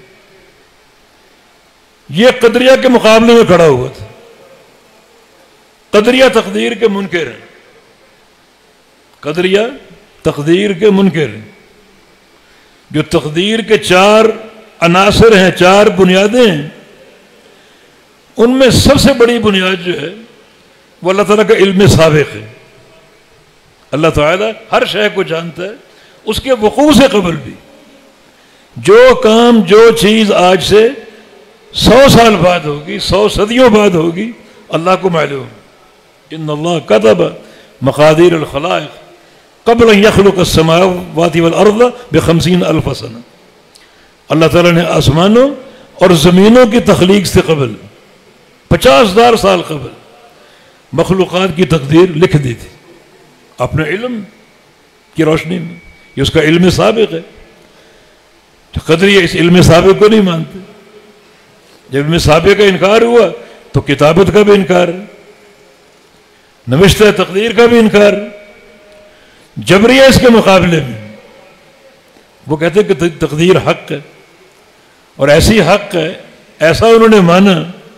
یہ قدریہ کے مقابلے میں کھڑا ہوا تھا. قدریہ تقدیر کے منکر ہیں. قدریہ تقدیر کے منکر ہیں، جو تقدیر کے چار عناصر ہیں، چار بنیادیں ہیں. ان میں سب سے بڑی بنیاد جو ہے وہ اللہ تعالیٰ کا علم سابق ہے. اللہ تعالیٰ ہر شے کو جانتا ہے، اس کے وقوع سے قبل بھی. جو کام، جو چیز آج سے سو سال بعد ہوگی، سو صدیوں بعد ہوگی، اللہ کو معلوم. ان اللہ کتب مقادیر الخلائق قبل ان یخلق السماوات والارض بخمسین الف سنہ. اللہ تعالیٰ نے آسمانوں اور زمینوں کی تخلیق سے قبل، پچاس ہزار سال قبل، مخلوقات کی تقدیر لکھ دی تھی اپنے علم کی روشنی میں. یہ اس کا علم سابق ہے. تو قدریہ اس علم سابق کو نہیں مانتے. جب علم سابق کا انکار ہوا تو کتابت کا بھی انکار ہے، نوشتہ تقدیر کا بھی انکار. جبریہ اس کے مقابلے میں وہ کہتے ہیں کہ تقدیر حق ہے، اور ایسی حق ہے، ایسا انہوں نے مانا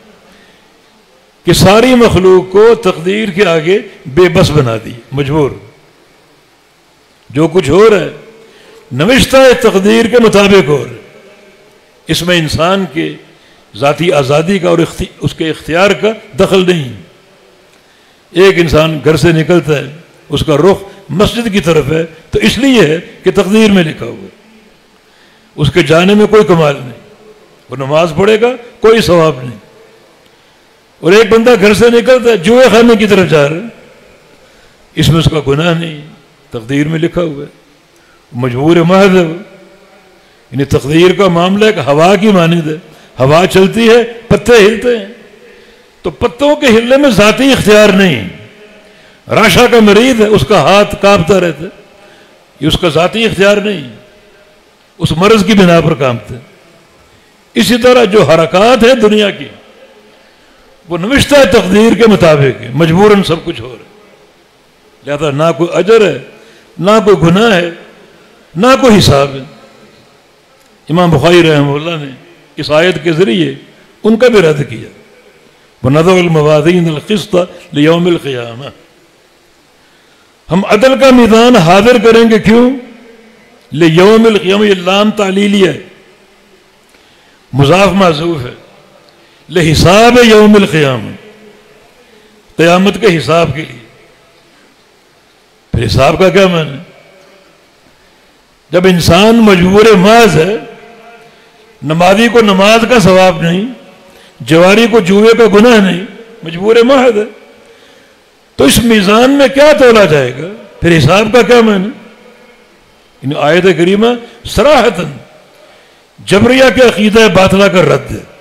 کہ ساری مخلوق کو تقدیر کے آگے بے بس بنا دی، مجبور. جو کچھ ہو رہا ہے نوشتہ تقدیر کے مطابق ہو رہا ہے. اس میں انسان کے ذاتی آزادی کا اور اس کے اختیار کا دخل نہیں. ایک انسان گھر سے نکلتا ہے، اس کا رخ مسجد کی طرف ہے تو اس لیے ہے کہ تقدیر میں لکھا ہوا ہے. اس کے جانے میں کوئی کمال نہیں، وہ نماز پڑھے گا کوئی ثواب نہیں. اور ایک بندہ گھر سے نکلتا ہے جوئے خانے کی طرف جا رہا ہے, اس میں اس کا گناہ نہیں, تقدیر میں لکھا ہوا ہے, مجبور محض ہے. یعنی تقدیر کا معاملہ ایک ہوا کی مانند ہے, ہوا چلتی ہے پتے ہلتے ہیں, تو پتوں کے ہلنے میں ذاتی اختیار نہیں. راشا کا مریض ہے, اس کا ہاتھ کانپتا رہتا ہے, یہ اس کا ذاتی اختیار نہیں, اس مرض کی بنا پر کانپتے. اسی طرح جو حرکات ہیں دنیا کی وہ نوشتہ تقدیر کے مطابق ہے, مجبوراً سب کچھ ہو رہا ہے. لہذا نہ کوئی اجر ہے, نہ کوئی گناہ ہے, نہ کوئی حساب ہے. امام بخاری رحمہ اللہ نے اس آیت کے ذریعے ان کا بھی رد کیا. وَنَضَعُ الْمَوَازِينَ الْقِسْطَ لِيَوْمِ الْقِيَامَةِ, ہم عدل کا میزان حاضر کریں گے. کیوں؟ لِيَوْمِ الْقِيَامَةِ, یہ لام تعلیلیہ ہے, مضاف معذوف ہے. لحساب یوم القیامہ, قیامت کے حساب کے لیے. پھر حساب کا کیا معنی؟ جب انسان مجبور محض ہے, نمازی کو نماز کا ثواب نہیں, جواری کو جوئے کا گناہ نہیں, مجبور محض ہے, تو اس میزان میں کیا تولا جائے گا؟ پھر حساب کا کیا معنی؟ ان آیت کریمہ صراحتاً جبریہ کے عقیدہ باطلہ کا رد ہے.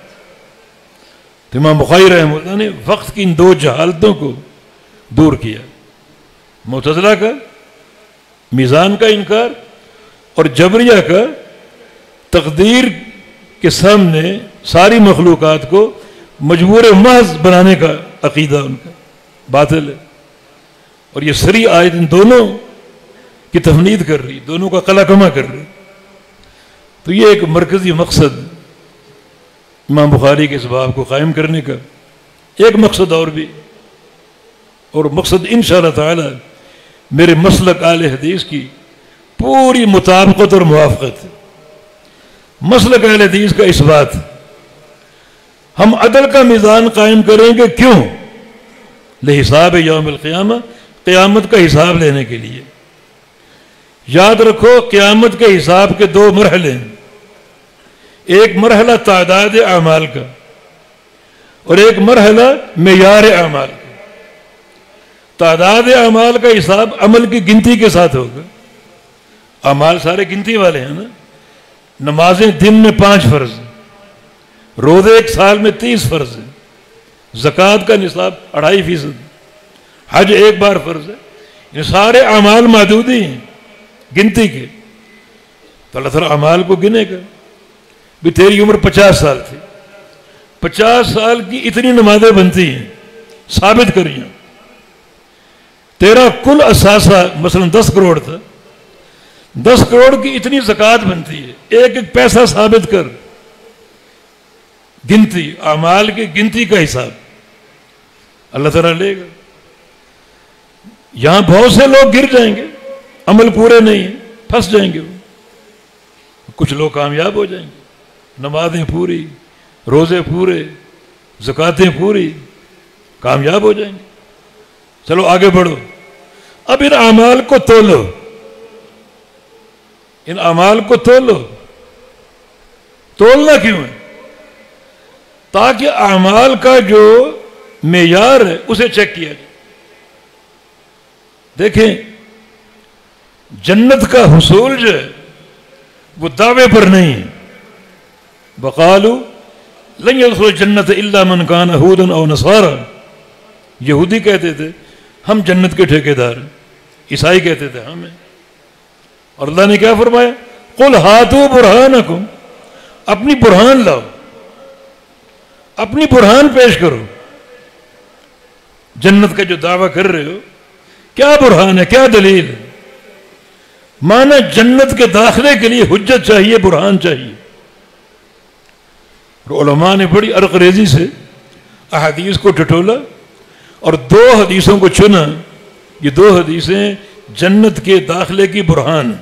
تو امام بخاری رحمہ اللہ نے وقت کی ان دو جہالتوں کو دور کیا, معتزلہ کا میزان کا انکار اور جبریہ کا تقدیر کے سامنے ساری مخلوقات کو مجبور محض بنانے کا عقیدہ ان کا باطل ہے. اور یہ سری آیت ان دونوں کی تفنید کر رہی, دونوں کا قلع کما کر رہی. تو یہ ایک مرکزی مقصد امام بخاری کے اس باب کو قائم کرنے کا. ایک مقصد اور بھی, اور مقصد انشاءاللہ تعالی میرے مسلک اہل حدیث کی پوری مطابقت اور موافقت. مسلک اہل حدیث کا اس بات, ہم عدل کا میزان قائم کریں گے. کیوں؟ لحساب یوم القیامہ, قیامت کا حساب لینے کے لیے. یاد رکھو قیامت کے حساب کے دو مرحلے ہیں, ایک مرحلہ تعداد اعمال کا اور ایک مرحلہ معیار اعمال کا. تعداد اعمال کا حساب عمل کی گنتی کے ساتھ ہوگا. اعمال سارے گنتی والے ہیں نا. نمازیں دن میں پانچ فرض ہیں, روزے ایک سال میں تیس فرض ہیں, زکوٰۃ کا نصاب اڑھائی فیصد, حج ایک بار فرض ہے. یہ سارے اعمال محدودی ہیں گنتی کے. تو اللہ تعالیٰ اعمال کو گنے گا. بھی تیری عمر پچاس سال تھی, پچاس سال کی اتنی نمازیں بنتی ہیں, ثابت کریاں. تیرا کل اثاثہ مثلا دس کروڑ تھا, دس کروڑ کی اتنی زکوٰۃ بنتی ہے, ایک ایک پیسہ ثابت کر. گنتی, اعمال کی گنتی کا حساب اللہ تعالیٰ لے گا. یہاں بہت سے لوگ گر جائیں گے, عمل پورے نہیں ہیں, پھنس جائیں گے. وہ کچھ لوگ کامیاب ہو جائیں گے, نمازیں پوری, روزے پورے, زکاتیں پوری, کامیاب ہو جائیں گے. چلو آگے بڑھو. اب ان اعمال کو تولو, ان اعمال کو تولو. تولنا کیوں ہے؟ تاکہ اعمال کا جو معیار ہے اسے چیک کیا جائے. دیکھیں جنت کا حصول جو ہے وہ دعوے پر نہیں ہے. وقالوا لن يدخل الجنة الا من كان هودا او نصارى, یہودی کہتے تھے ہم جنت کے ٹھیکیدار ہیں, عیسائی کہتے تھے ہمیں. اور اللہ نے کیا فرمایا؟ قل ہاتوا برہانکم, اپنی برہان لاؤ, اپنی برہان پیش کرو. جنت کا جو دعویٰ کر رہے ہو کیا برہان ہے, کیا دلیل ہے؟ مانا جنت کے داخلے کے لیے حجت چاہیے, برہان چاہیے. اور علماء نے بڑی عرق ریزی سے احادیث کو ٹٹولا اور دو حدیثوں کو چنا. یہ دو حدیثیں جنت کے داخلے کی برہان,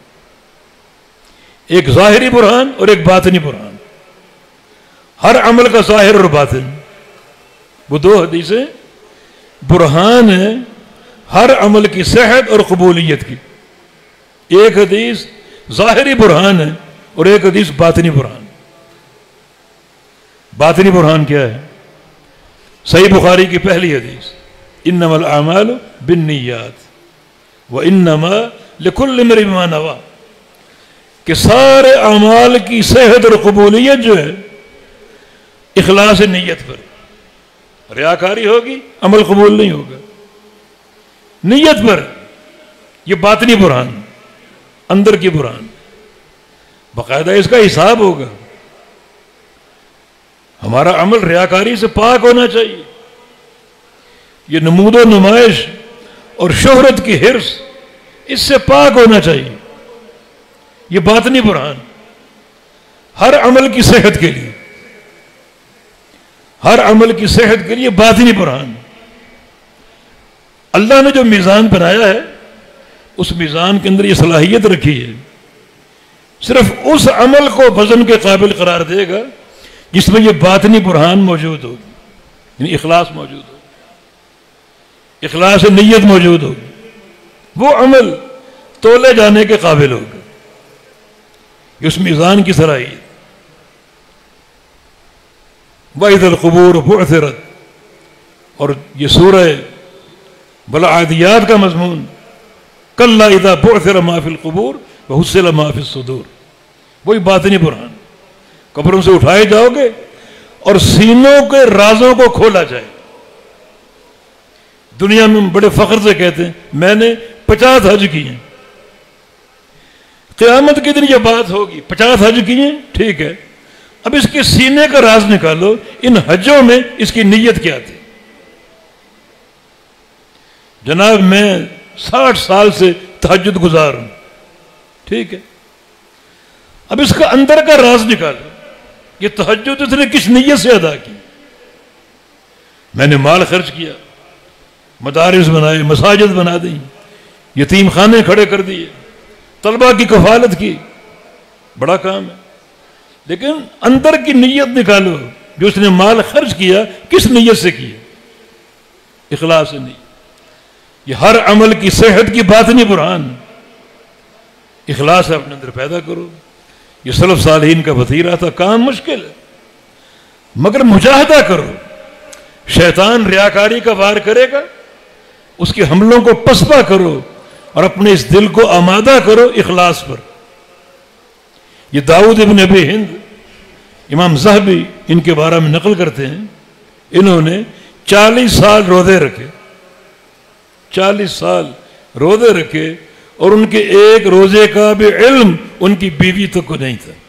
ایک ظاہری برہان اور ایک باطنی برہان. ہر عمل کا ظاہر اور باطن, وہ دو حدیثیں برہان ہیں ہر عمل کی صحت اور قبولیت کی. ایک حدیث ظاہری برہان ہے اور ایک حدیث باطنی برہان. باطنی برہان کیا ہے؟ صحیح بخاری کی پہلی حدیث، انما الاعمال بالنیات وانما لکل امرئ ما نوی، کہ سارے اعمال کی صحت اور قبولیت جو ہے اخلاص نیت پر، ریاکاری ہوگی عمل قبول نہیں ہوگا، نیت پر۔ یہ باطنی برہان، اندر کی برہان، باقاعدہ اس کا حساب ہوگا۔ ہمارا عمل ریاکاری سے پاک ہونا چاہیے، یہ نمود و نمائش اور شہرت کی حرص اس سے پاک ہونا چاہیے۔ یہ باطنی برہان ہر عمل کی صحت کے لیے، ہر عمل کی صحت کے لیے باطنی برہان۔ اللہ نے جو میزان بنایا ہے اس میزان کے اندر یہ صلاحیت رکھی ہے، صرف اس عمل کو وزن کے قابل قرار دے گا جس میں یہ باطنی برہان موجود ہوگی، یعنی اخلاص موجود ہوگا، اخلاص نیت موجود ہوگی، وہ عمل تولے جانے کے قابل ہوگا۔ اس میزان کی صلاحیت۔ وَإِذَا الْقُبُورُ بُعْثِرَتْ، اور یہ سورہ والعادیات کا مضمون، کَلَّا إِذَا بُعْثِرَ مَا فِي الْقُبُورِ وَحُصِّلَ مَا فِي الصُّدُورِ، وہی باطنی برہان۔ قبروں سے اٹھائے جاؤ گے اور سینوں کے رازوں کو کھولا جائے۔ دنیا میں بڑے فخر سے کہتے ہیں میں نے پچاس حج کیے ہیں، قیامت کے دن یہ بات ہوگی پچاس حج کیے، ٹھیک ہے، اب اس کے سینے کا راز نکالو، ان حجوں میں اس کی نیت کیا تھی؟ جناب میں ساٹھ سال سے تہجد گزار ہوں، ٹھیک ہے، اب اس کا اندر کا راز نکالو، یہ تہجد اس نے کس نیت سے ادا کی؟ میں نے مال خرچ کیا، مدارس بنائے، مساجد بنا دیں، یتیم خانے کھڑے کر دیے، طلبہ کی کفالت کی، بڑا کام ہے، لیکن اندر کی نیت نکالو، جو اس نے مال خرچ کیا کس نیت سے کیا؟ اخلاص سے نہیں۔ یہ ہر عمل کی صحت کی باطنی برہان، اخلاص اپنے اندر پیدا کرو۔ یہ سلف صالحین کا وتیرہ تھا، کام مشکل ہے مگر مجاہدہ کرو، شیطان ریاکاری کا وار کرے گا، اس کے حملوں کو پسپا کرو اور اپنے اس دل کو آمادہ کرو اخلاص پر۔ یہ داؤد ابن ابی ہند، امام ذہبی ان کے بارے میں نقل کرتے ہیں، انہوں نے چالیس سال روزے رکھے، چالیس سال روزے رکھے، اور ان کے ایک روزے کا بھی علم ان کی بیوی تک کو نہیں تھا،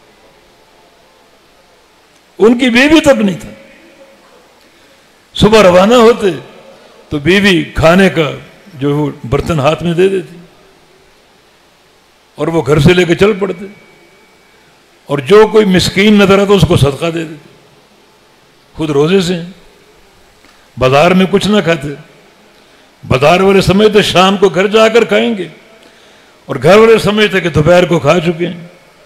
ان کی بیوی تک نہیں تھا۔ صبح روانہ ہوتے تو بیوی کھانے کا جو وہ برتن ہاتھ میں دے دیتی اور وہ گھر سے لے کے چل پڑتے، اور جو کوئی مسکین نظر آتا اس کو صدقہ دے دیتے۔ خود روزے سے ہیں، بازار میں کچھ نہ کھاتے، بازار والے سمجھتے شام کو گھر جا کر کھائیں گے، اور گھر والے سمجھتے کہ دوپہر کو کھا چکے ہیں۔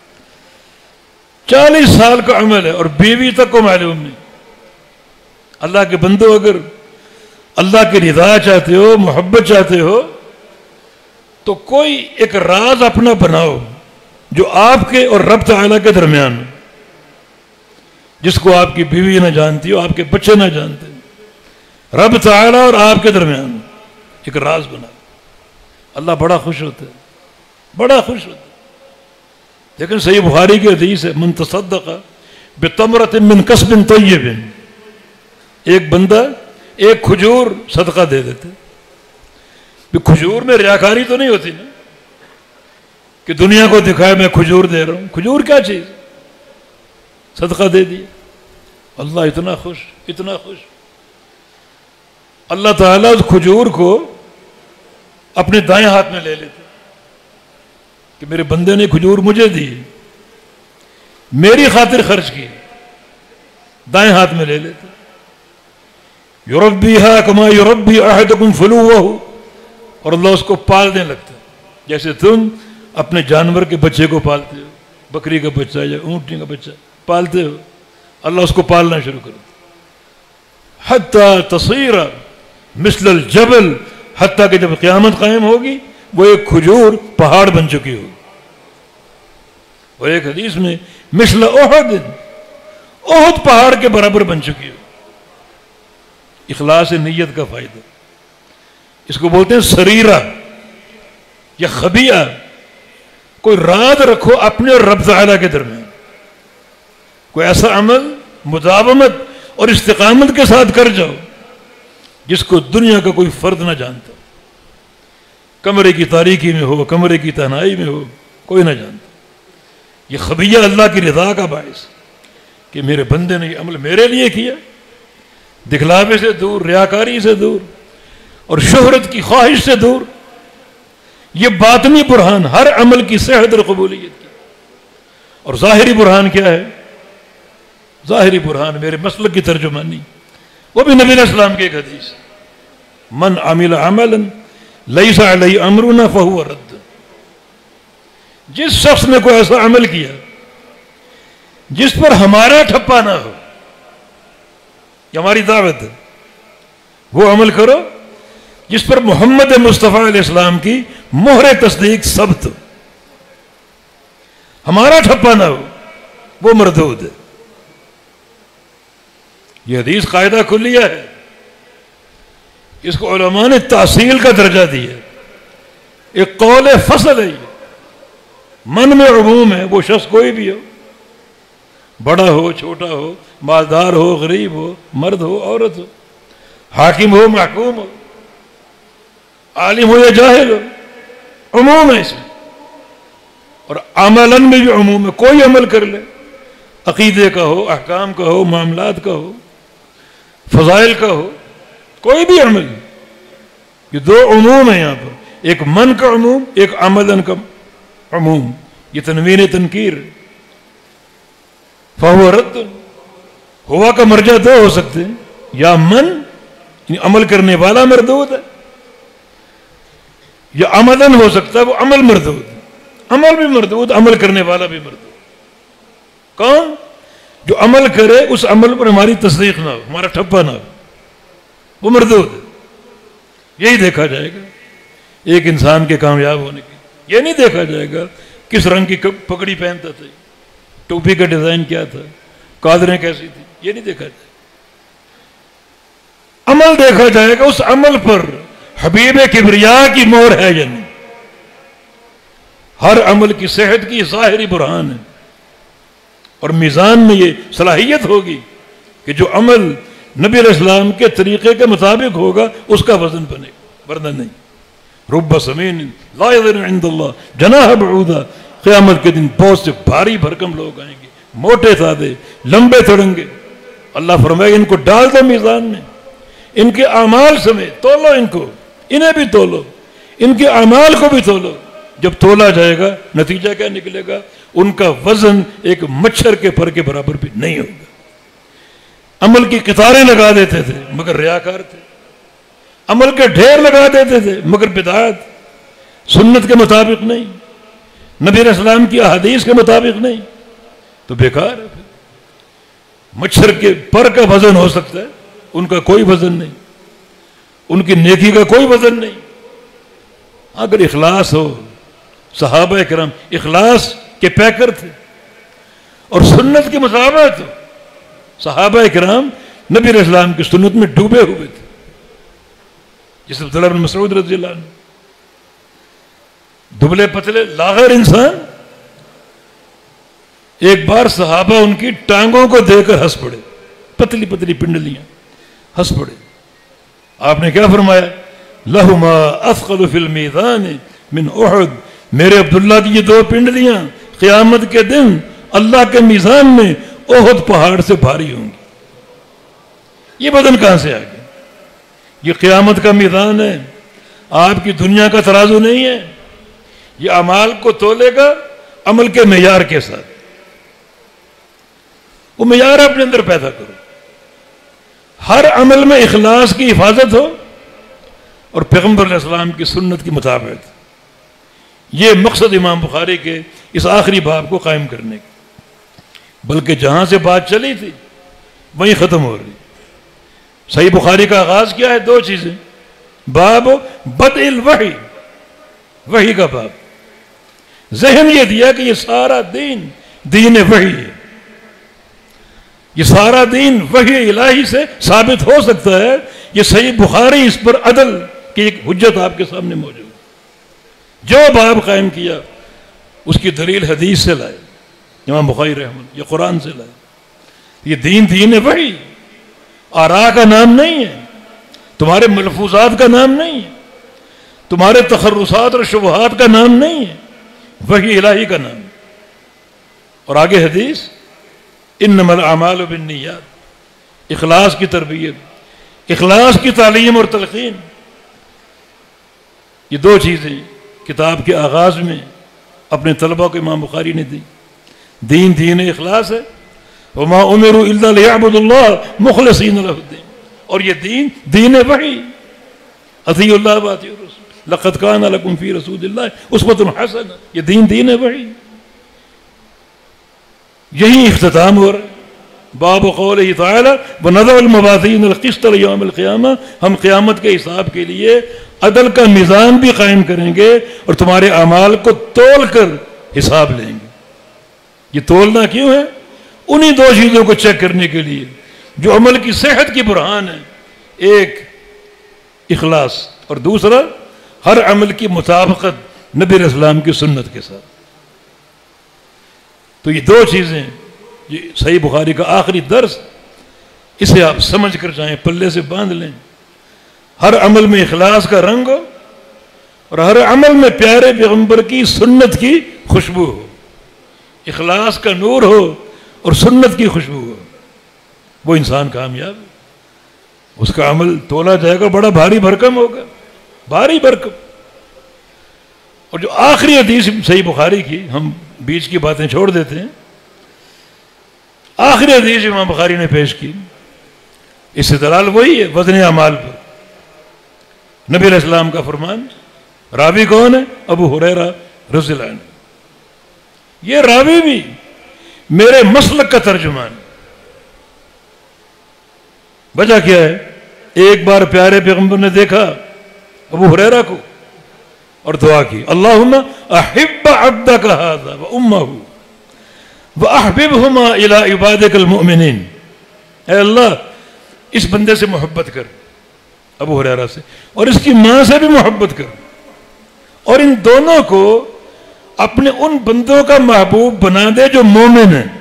چالیس سال کا عمل ہے اور بیوی تک کو معلوم نہیں۔ اللہ کے بندو، اگر اللہ کی رضا چاہتے ہو، محبت چاہتے ہو، تو کوئی ایک راز اپنا بناؤ جو آپ کے اور رب تعالیٰ کے درمیان ہو، جس کو آپ کی بیوی نہ جانتی ہو، آپ کے بچے نہ جانتے، رب تعالیٰ اور آپ کے درمیان ایک راز بنا، اللہ بڑا خوش ہوتا ہے، بڑا خوش ہوتا ہے۔ لیکن صحیح بخاری کی حدیث ہے، من تصدق بتمرۃ من کسب طیب، ایک بندہ ایک کھجور صدقہ دے دیتے۔ کھجور میں ریاکاری تو نہیں ہوتی نا، کہ دنیا کو دکھائے میں کھجور دے رہا ہوں، کھجور کیا چیز، صدقہ دے دیا، اللہ اتنا خوش، اتنا خوش۔ اللہ تعالیٰ اس کھجور کو اپنے دائیں ہاتھ میں لے لیتے کہ میرے بندے نے کھجور مجھے دی، میری خاطر خرچ کی، دائیں ہاتھ میں لے لیتے۔ یربیہا کما یربی احدکم فلوہ، اور اللہ اس کو پالنے لگتا ہے جیسے تم اپنے جانور کے بچے کو پالتے ہو، بکری کا بچہ یا اونٹنی کا بچہ پالتے ہو، اللہ اس کو پالنا شروع کرو، حتی تصیر مثل الجبل، حتیٰ کہ جب قیامت قائم ہوگی وہ ایک کھجور پہاڑ بن چکی ہوگی۔ اور ایک حدیث میں مثل احد، احد پہاڑ کے برابر بن چکی ہو. اخلاص نیت کا فائدہ. اس کو بولتے ہیں سریرہ یا خبیہ. کوئی راز رکھو اپنے اور رب تعالیٰ کے درمیان. کوئی ایسا عمل مداومت اور استقامت کے ساتھ کر جاؤ جس کو دنیا کا کوئی فرد نہ جانتا. کمرے کی تاریکی میں ہو, کمرے کی تنہائی میں ہو, کوئی نہ جانتا. یہ خبیہ اللہ کی رضا کا باعث کہ میرے بندے نے یہ عمل میرے لیے کیا. دکھلاوے سے دور, ریاکاری سے دور اور شہرت کی خواہش سے دور. یہ باطنی برہان ہر عمل کی صحت اور قبولیت کی. اور ظاہری برہان کیا ہے؟ ظاہری برہان میرے مسلک کی ترجمانی, وہ بھی نبی علیہ السلام کی ایک حدیث, من عمل عملا لیس علیہ امرنا فہو رد. جس شخص نے کوئی ایسا عمل کیا جس پر ہمارا ٹھپا نہ ہو, یہ ہماری دعوت ہے, وہ عمل کرو جس پر محمد مصطفیٰ علیہ السلام کی مہر تصدیق ثبت ہو. ہمارا ٹھپا نہ ہو, وہ مردود ہے. یہ حدیث قاعدہ کلیہ ہے. اس کو علماء نے تحصیل کا درجہ دیا. ایک قول فصل ہے. یہ من میں عموم ہے. وہ شخص کوئی بھی ہو, بڑا ہو چھوٹا ہو, مالدار ہو غریب ہو, مرد ہو عورت ہو, حاکم ہو محکوم ہو, عالم ہو یا جاہل ہو, عموم ہے اس میں. اور عملاً میں بھی عموم ہے. کوئی عمل کر لے, عقیدے کا ہو, احکام کا ہو, معاملات کا ہو, فضائل کا ہو, کوئی بھی عمل. یہ دو عموم ہیں یہاں پر, ایک من کا عموم, ایک عملاً کا عموم. یہ تنوین تنکیر. فہو رد. ہوا کا مرجع دو ہو سکتے ہیں, یا من یعنی عمل کرنے والا مردود ہے, یا عملاً ہو سکتا ہے وہ عمل مردود. عمل بھی مردود, عمل کرنے والا بھی مردود. کون؟ جو عمل کرے اس عمل پر ہماری تصدیق نہ ہو, ہمارا ٹھپا نہ ہو, وہ مردود ہے. یہی دیکھا جائے گا ایک انسان کے کامیاب ہونے کی. یہ نہیں دیکھا جائے گا کس رنگ کی پگڑی پہنتا تھا, ٹوپی کا ڈیزائن کیا تھا, قادریں کیسی تھی. یہ نہیں دیکھا جائے گا. عمل دیکھا جائے گا اس عمل پر حبیب کبریا کی مہر ہے یا نہیں. ہر عمل کی صحت کی ظاہری برہان ہے. اور میزان میں یہ صلاحیت ہوگی کہ جو عمل نبی علیہ السلام کے طریقے کے مطابق ہوگا اس کا وزن بنے گا, ورنہ نہیں. رب سمین لا یظن عند اللہ جناح بعودا. قیامت کے دن بہت سے بھاری بھرکم لوگ آئیں گے, موٹے سادے, لمبے تھڑنگے. اللہ فرمائے ان کو ڈال دو میزان میں, ان کے اعمال سمیت تولو, ان کو انہیں بھی تولو, ان کے اعمال کو بھی تولو. جب تولا جائے گا نتیجہ کیا نکلے گا؟ ان کا وزن ایک مچھر کے پر کے برابر بھی نہیں ہوگا. عمل کی قطاریں لگا دیتے تھے مگر ریاکار تھے, عمل کے ڈھیر لگا دیتے تھے مگر بدعات, سنت کے مطابق نہیں, نبی علیہ السلام کی احادیث کے مطابق نہیں, تو بیکار ہے. مچھر کے پر کا وزن ہو سکتا ہے, ان کا کوئی وزن نہیں, ان کی نیکی کا کوئی وزن نہیں. اگر اخلاص ہو, صحابہ کرام اخلاص کے پیکر تھے اور سنت کی مطابقت ہو. صحابہ کرام نبی علیہ السلام کی سنت میں ڈوبے ہوئے تھے. جس عبداللہ بن مسعود رضی اللہ عنہ, دبلے پتلے لاغر انسان, ایک بار صحابہ ان کی ٹانگوں کو دے کر ہنس پڑے, پتلی پتلی پنڈلیاں, ہنس پڑے. آپ نے کیا فرمایا؟ لہما اثقل فی المیزان من احد. میرے عبداللہ کی یہ دو پنڈلیاں قیامت کے دن اللہ کے میزان میں احد پہاڑ سے بھاری ہوں گی. یہ بدن کہاں سے آ گیا؟ یہ قیامت کا میزان ہے, آپ کی دنیا کا ترازو نہیں ہے. یہ اعمال کو تولے گا عمل کے معیار کے ساتھ. وہ معیار اپنے اندر پیدا کرو. ہر عمل میں اخلاص کی حفاظت ہو اور پیغمبر علیہ السلام کی سنت کی مطابقت. یہ مقصد امام بخاری کے اس آخری باب کو قائم کرنے کا. بلکہ جہاں سے بات چلی تھی وہیں ختم ہو رہی. صحیح بخاری کا آغاز کیا ہے؟ دو چیزیں. باب بدء الوحی, وحی کا باب. ذہن یہ دیا کہ یہ سارا دین دین وحی ہے. یہ سارا دین وحی الہی سے ثابت ہو سکتا ہے. یہ صحیح بخاری اس پر عدل کی ایک حجت آپ کے سامنے موجود ہے. جو باب قائم کیا اس کی دلیل حدیث سے لائے امام بخاری رحمۃ، یہ قرآن سے لائے. یہ دین دین ہے وحی، آراء کا نام نہیں ہے، تمہارے ملفوظات کا نام نہیں ہے، تمہارے تخرصات اور شبہات کا نام نہیں ہے، وحی الہی کا نام. اور آگے حدیث انما الاعمال بالنیات، اخلاص کی تربیت، اخلاص کی تعلیم اور تلقین. یہ دو چیزیں کتاب کے آغاز میں اپنے طلبہ کو امام بخاری نے دی. دین دین اخلاص ہے، وما امروا الا ليعبدوا الله مخلصین له الدین. اور یہ دین دین وحی، اطیعوا اللہ واطیعوا الرسول لقد کان لکم فی رسول اللہ اسوۃ حسنہ. یہ دین دین وحی. یہی اختتام ہو رہا ہے باب قولہ تعالی ونضع الموازین القسط لیوم القیامہ. ہم قیامت کے حساب کے لیے عدل کا میزان بھی قائم کریں گے اور تمہارے اعمال کو تول کر حساب لیں گے. یہ تولنا کیوں ہے؟ انہی دو چیزوں کو چیک کرنے کے لیے جو عمل کی صحت کی برہان ہے. ایک اخلاص اور دوسرا ہر عمل کی مطابقت نبی علیہ السلام کی سنت کے ساتھ. تو یہ دو چیزیں، یہ صحیح بخاری کا آخری درس، اسے آپ سمجھ کر جائیں، پلے سے باندھ لیں. ہر عمل میں اخلاص کا رنگ ہو اور ہر عمل میں پیارے پیغمبر کی سنت کی خوشبو ہو. اخلاص کا نور ہو اور سنت کی خوشبو ہو، وہ انسان کامیاب ہے. اس کا عمل تولا جائے گا بڑا بھاری بھرکم ہوگا، بھاری بھرکم. اور جو آخری حدیث صحیح بخاری کی، ہم بیچ کی باتیں چھوڑ دیتے ہیں، آخری حدیث امام بخاری نے پیش کی، اس سے دلال وہی ہے وزن اعمال پر. نبی علیہ السلام کا فرمان، راوی کون ہے؟ ابو ہریرہ رضی اللہ عنہ. یہ راوی بھی میرے مسلک کا ترجمان. وجہ کیا ہے؟ ایک بار پیارے پیغمبر نے دیکھا ابو ہریرہ کو اور دعا کی، اللہم احب عبدک ھذا و امہ واحببہما الی عبادک المؤمنین. اے اللہ اس بندے سے محبت کر، ابو ہریرہ سے، اور اس کی ماں سے بھی محبت کر، اور ان دونوں کو اپنے ان بندوں کا محبوب بنا دے جو مومن ہیں.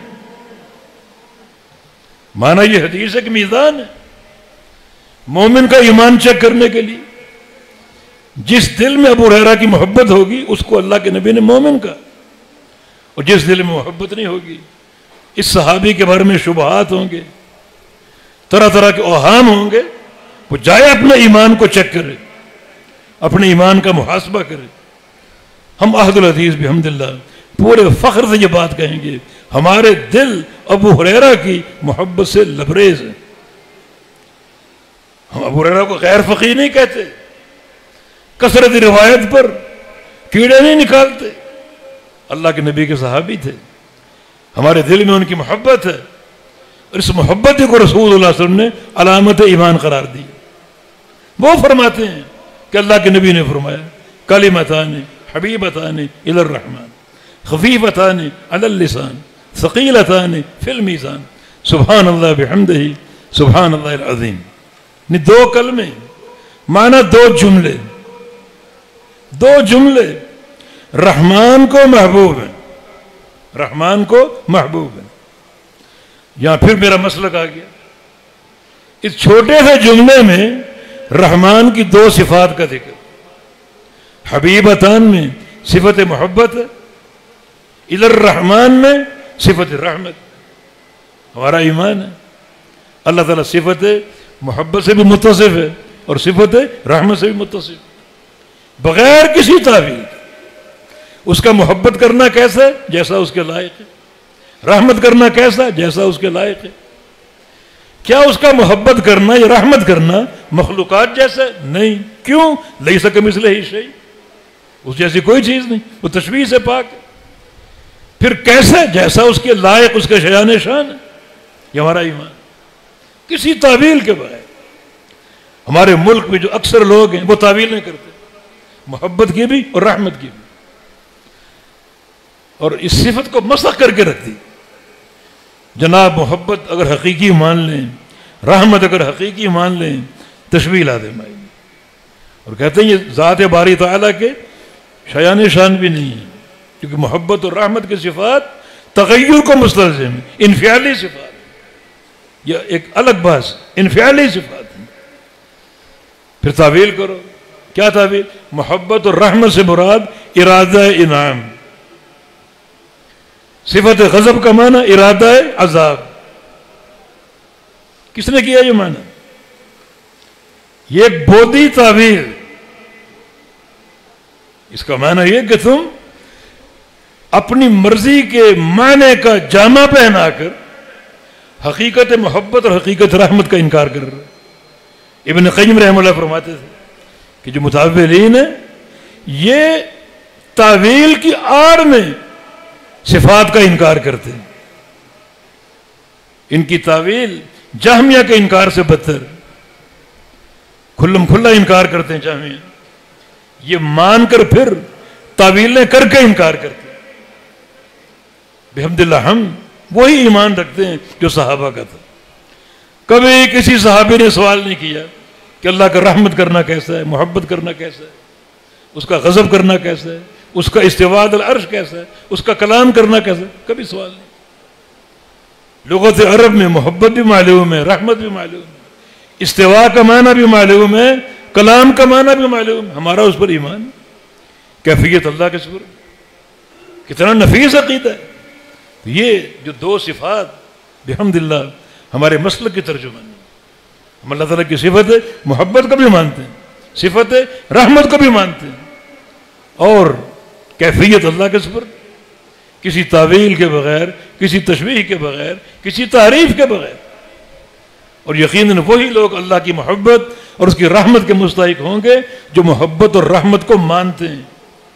مانا یہ حدیث ایک میزان ہے مومن کا ایمان چیک کرنے کے لیے. جس دل میں ابو ہریرہ کی محبت ہوگی اس کو اللہ کے نبی نے مومن کہا، اور جس دل میں محبت نہیں ہوگی، اس صحابی کے بارے میں شبہات ہوں گے، طرح طرح کے اوہام ہوں گے، وہ جائے اپنے ایمان کو چیک کرے، اپنے ایمان کا محاسبہ کرے. ہم اہل الحدیث بحمدللہ پورے فخر سے یہ بات کہیں گے، ہمارے دل ابو ہریرہ کی محبت سے لبریز ہیں. ہم ابو ہریرہ کو غیر فقیہ نہیں کہتے، کثرت روایت پر کیڑے نہیں نکالتے. اللہ کے نبی کے صحابی تھے، ہمارے دل میں ان کی محبت ہے، اور اس محبت کو رسول اللہ صلی اللہ علیہ وسلم نے علامت ایمان قرار دی. وہ فرماتے ہیں کہ اللہ کے نبی نے فرمایا، کلمتان حبیبتان الی الرحمن خفیفتان علی اللسان ثقیلتان فی المیزان سبحان اللہ بحمدہ سبحان اللہ العظیم. دو کلمے، معنی دو جملے، دو جملے رحمان کو محبوب ہیں، رحمان کو محبوب ہیں. یہاں پھر میرا مسلک آ گیا. اس چھوٹے سے جملے میں رحمان کی دو صفات کا ذکر، حبیبتان میں صفت محبت ہے، الی الرحمن میں صفت رحمت. ہمارا ایمان ہے اللہ تعالیٰ صفت محبت سے بھی متصف ہے اور صفت رحمت سے بھی متصف، بغیر کسی تعویل. اس کا محبت کرنا کیسا ہے؟ جیسا اس کے لائق ہے. رحمت کرنا کیسا؟ جیسا اس کے لائق ہے. کیا اس کا محبت کرنا یا رحمت کرنا مخلوقات جیسا؟ نہیں. کیوں؟ لیس کمثلہ شیء، اس جیسی کوئی چیز نہیں، وہ تشبیہ سے پاک ہے. پھر کیسے؟ جیسا اس کے لائق، اس کے شایان شان ہے. یہ ہمارا ایمان، کسی تعویل کے بغیر. ہمارے ملک میں جو اکثر لوگ ہیں وہ تعویل نہیں کرتے، محبت کی بھی اور رحمت کی بھی، اور اس صفت کو مسخ کر کے رکھ دی. جناب محبت اگر حقیقی مان لیں، رحمت اگر حقیقی مان لیں، تشبیہ لازم آئے گی. اور کہتے ہیں یہ ذات باری تعالیٰ کے شایان شان بھی نہیں ہے، کیونکہ محبت اور رحمت کی صفات تغیر کو مستلزم ہے، انفعالی صفات. یہ ایک الگ بحث، انفعالی صفات ہیں. پھر تعویل کرو، کیا تعویل؟ محبت اور رحمت سے مراد ارادہ انعام. صفت غضب کا معنی ارادہ عذاب. کس نے کیا یہ معنی؟ یہ ایک بودھی تعبیر. اس کا معنی یہ کہ تم اپنی مرضی کے معنی کا جامہ پہنا کر حقیقت محبت اور حقیقت رحمت کا انکار کر رہے. ابن قیم رحمہ اللہ فرماتے تھے کہ جو متاولین ہیں یہ تعویل کی آڑ میں صفات کا انکار کرتے ہیں. ان کی تعویل جہمیہ کے انکار سے بدتر، کھلم کھلا انکار کرتے ہیں جہمیہ. یہ مان کر پھر تعویلیں کر کے انکار کرتے ہیں. بحمداللہ ہم وہی ایمان رکھتے ہیں جو صحابہ کا تھا. کبھی کسی صحابی نے سوال نہیں کیا کہ اللہ کا رحمت کرنا کیسا ہے، محبت کرنا کیسا ہے، اس کا غضب کرنا کیسا ہے، اس کا استواء علی العرش کیسا ہے، اس کا کلام کرنا کیسا ہے. کبھی سوال نہیں. لغت عرب میں محبت بھی معلوم ہے، رحمت بھی معلوم ہے، استواء کا معنی بھی معلوم ہے، کلام کا معنی بھی معلوم ہے. ہمارا اس پر ایمان. کیفیت اللہ کے سپرد. کتنا نفیس عقیدہ ہے. یہ جو دو صفات بحمداللہ ہمارے مسلک کی ترجمان ہے. ہم اللہ تعالیٰ کی صفت محبت کو بھی مانتے ہیں، صفت رحمت کو بھی مانتے ہیں، اور کیفیت اللہ کے سپرد، کسی تعویل کے بغیر، کسی تشبیہ کے بغیر، کسی تعریف کے بغیر. اور یقیناً وہی لوگ اللہ کی محبت اور اس کی رحمت کے مستحق ہوں گے جو محبت اور رحمت کو مانتے ہیں.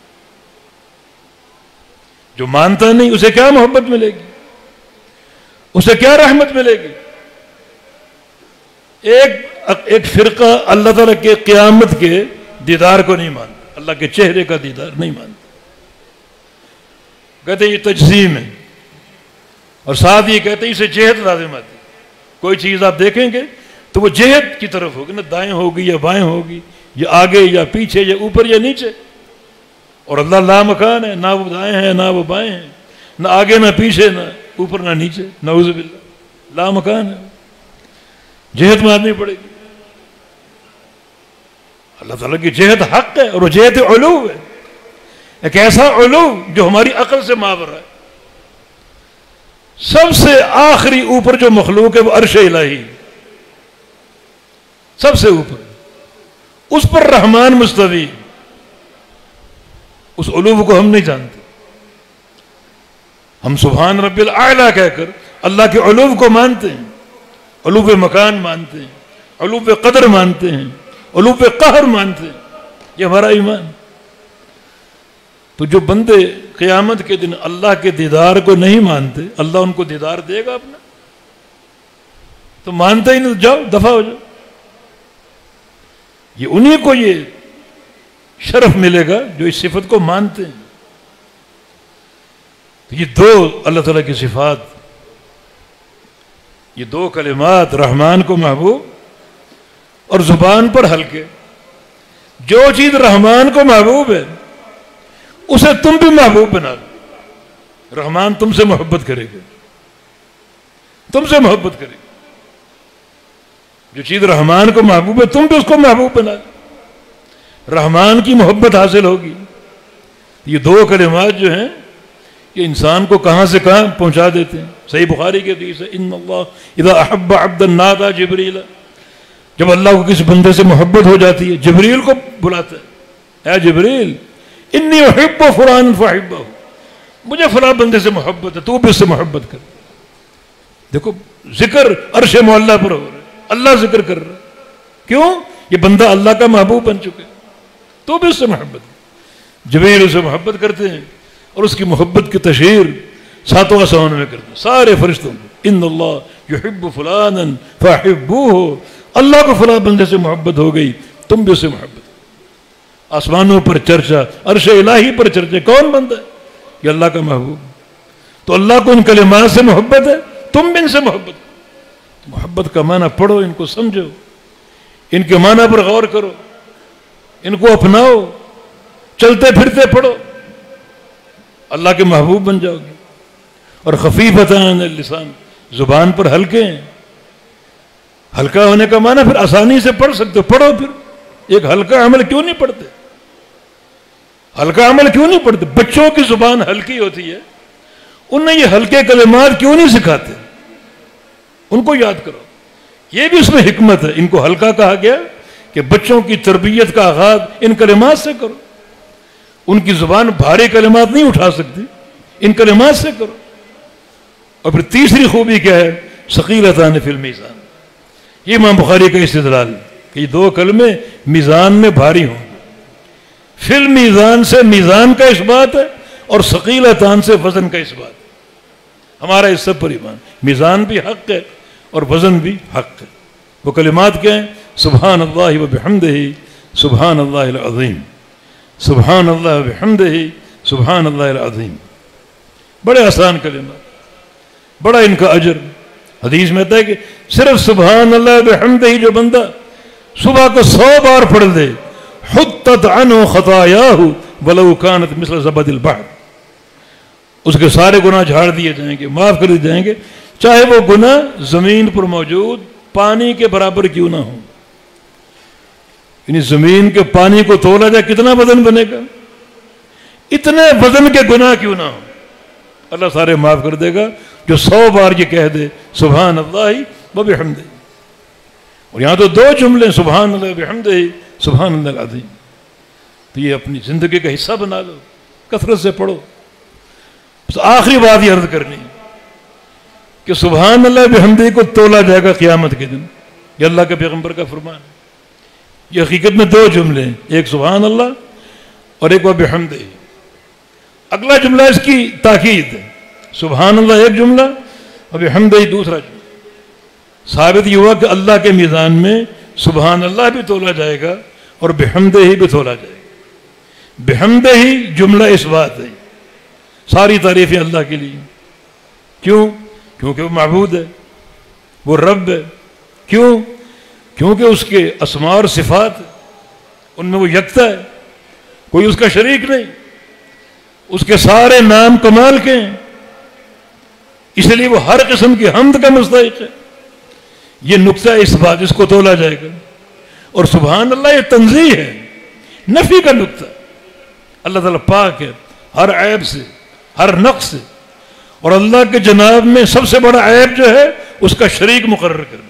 جو مانتا نہیں اسے کیا محبت ملے گی، اسے کیا رحمت ملے گی. ایک ایک فرقہ اللہ تعالیٰ کے قیامت کے دیدار کو نہیں مانتا، اللہ کے چہرے کا دیدار نہیں مانتا. کہتے ہیں یہ تجسیم ہے، اور ساتھ یہ کہتے ہیں اسے جہت لازم آتی. کوئی چیز آپ دیکھیں گے تو وہ جہت کی طرف ہوگی، نہ دائیں ہوگی یا بائیں ہوگی، یا آگے یا پیچھے یا اوپر یا نیچے. اور اللہ لا مکان ہے، نہ وہ دائیں ہیں نہ وہ بائیں ہیں، نہ آگے نہ پیچھے، نہ اوپر نہ نیچے. نعوذ باللہ، لا مکان ہے. جہت ماننی پڑے گی. اللہ تعالیٰ کی جہت حق ہے، اور وہ جہت علو ہے، ایک ایسا علو جو ہماری عقل سے ماورا ہے. سب سے آخری اوپر جو مخلوق ہے وہ عرش الہی، سب سے اوپر، اس پر رحمان مستوی. اس علو کو ہم نہیں جانتے. ہم سبحان رب الاعلیٰ کہہ کر اللہ کے علو کو مانتے ہیں، علو مکان مانتے ہیں، علو قدر مانتے ہیں، علو قہر مانتے ہیں. یہ ہمارا ایمان. تو جو بندے قیامت کے دن اللہ کے دیدار کو نہیں مانتے، اللہ ان کو دیدار دے گا اپنا؟ تو مانتے ہی نہیں، جاؤ دفع ہو جاؤ. یہ انہی کو یہ شرف ملے گا جو اس صفت کو مانتے ہیں. تو یہ دو اللہ تعالیٰ کی صفات، یہ دو کلمات، رحمان کو محبوب اور زبان پر ہلکے. جو چیز رحمان کو محبوب ہے اسے تم بھی محبوب بنا لو. رحمان تم سے محبت کرے گا، تم سے محبت کرے گا. جو چیز رحمان کو محبوب ہے تم بھی اس کو محبوب بنا لو. رحمان کی محبت حاصل ہوگی. یہ دو کلمات جو ہیں یہ انسان کو کہاں سے کہاں پہنچا دیتے ہیں. صحیح بخاری کے حدیث ہے، ان اللہ اذا احب عبدا نادى جبریل. جب اللہ کو کسی بندے سے محبت ہو جاتی ہے جبریل کو بلاتا ہے، اے جبریل انی احب فلانا فاحبہ، مجھے فلاں بندے سے محبت ہے، تو بھی اس سے محبت کر. دیکھو ذکر عرش معلیٰ پر ہو رہا ہے، اللہ ذکر کر رہا ہے. کیوں؟ یہ بندہ اللہ کا محبوب بن چکا ہے، تو بھی اس سے محبت کر. جبریل اسے محبت کرتے ہیں اور اس کی محبت کی تشہیر ساتواں آسمان میں کرتے ہیں سارے فرشتوں کو. ان اللہ یحب فلانا فاحبوہ، اللہ کو فلاں بندے سے محبت ہو گئی، تم بھی اس سے محبت. آسمانوں پر چرچا، عرش الہی پر چرچا. کون بندہ ہے؟ یہ اللہ کا محبوب. تو اللہ کو ان کلمات سے محبت ہے، تم بھی ان سے محبت کرو. محبت کا معنی پڑھو، ان کو سمجھو، ان کے معنی پر غور کرو، ان کو اپناؤ، چلتے پھرتے پڑھو، اللہ کے محبوب بن جاؤ گے. اور خفیفتان اللسان، زبان پر ہلکے ہیں. ہلکا ہونے کا معنی پھر آسانی سے پڑھ سکتے ہو، پڑھو. پھر ایک ہلکا عمل کیوں نہیں پڑھتے؟ ہلکا عمل کیوں نہیں پڑھتے؟ بچوں کی زبان ہلکی ہوتی ہے، انہیں یہ ہلکے کلمات کیوں نہیں سکھاتے؟ ان کو یاد کرو. یہ بھی اس میں حکمت ہے. ان کو ہلکا کہا گیا کہ بچوں کی تربیت کا آغاز ان کلمات سے کرو. ان کی زبان بھاری کلمات نہیں اٹھا سکتی، ان کلمات سے کرو. اور پھر تیسری خوبی کیا ہے؟ ثقیلتان فی المیزان. یہ امام بخاری کا استدلال کہ یہ دو کلمے میزان میں بھاری ہوں. فی المیزان سے میزان کا اس بات ہے، اور ثقیلتان سے وزن کا اس بات. ہمارا اس سب پر ایمان. میزان بھی حق ہے اور وزن بھی حق ہے. وہ کلمات کیا ہیں؟ سبحان اللہ و بحمدہ سبحان اللہ العظیم، سبحان اللہ و بحمدہ سبحان اللہ العظیم. بڑے آسان کلمات، بڑا ان کا اجر. حدیث میں آتا ہے کہ صرف سبحان اللہ و بحمدہ جو بندہ صبح کو سو بار پڑھ دے، حطت عنہ خطایاہ ولو کانت مثل زبد البحر، اس کے سارے گناہ جھاڑ دیے جائیں گے، معاف کر دیے جائیں گے، چاہے وہ گناہ زمین پر موجود پانی کے برابر کیوں نہ ہو. یعنی زمین کے پانی کو تولا جائے کتنا وزن بنے گا؟ اتنے وزن کے گناہ کیوں نہ ہو، اللہ سارے معاف کر دے گا جو سو بار یہ کہہ دے سبحان اللہ و بحمدہ. اور یہاں تو دو جملے سبحان اللہ و بحمدہ سبحان اللہ العظیم. تو یہ اپنی زندگی کا حصہ بنا لو، کثرت سے پڑھو. بس آخری بات یہ عرض کرنی کہ سبحان اللہ بحمدہ کو تولا جائے گا قیامت کے دن. یہ اللہ کے پیغمبر کا فرمان ہے. یہ حقیقت میں دو جملے ہیں، ایک سبحان اللہ اور ایک و بحمدہ. اگلا جملہ اس کی تاکید ہے. سبحان اللہ ایک جملہ و بحمدہ دوسرا جملہ. ثابت یہ ہوا کہ اللہ کے میزان میں سبحان اللہ بھی تولا جائے گا اور بحمدہ ہی بھی تولا جائے گا. بحمدہ ہی جملہ اس بات ہے، ساری تعریفیں اللہ کے لیے. کیوں؟ کیونکہ وہ معبود ہے، وہ رب ہے. کیوں؟ کیونکہ اس کے اسماء اور صفات ان میں وہ یکتا ہے، کوئی اس کا شریک نہیں. اس کے سارے نام کمال کے ہیں، اس لیے وہ ہر قسم کی حمد کا مستحق ہے. یہ نقطہ اس بات اس کو تولا جائے گا. اور سبحان اللہ یہ تنزیہ ہے، نفی کا نقطہ. اللہ تعالیٰ پاک ہے ہر عیب سے، ہر نقص سے. اور اللہ کے جناب میں سب سے بڑا عیب جو ہے اس کا شریک مقرر کرنا.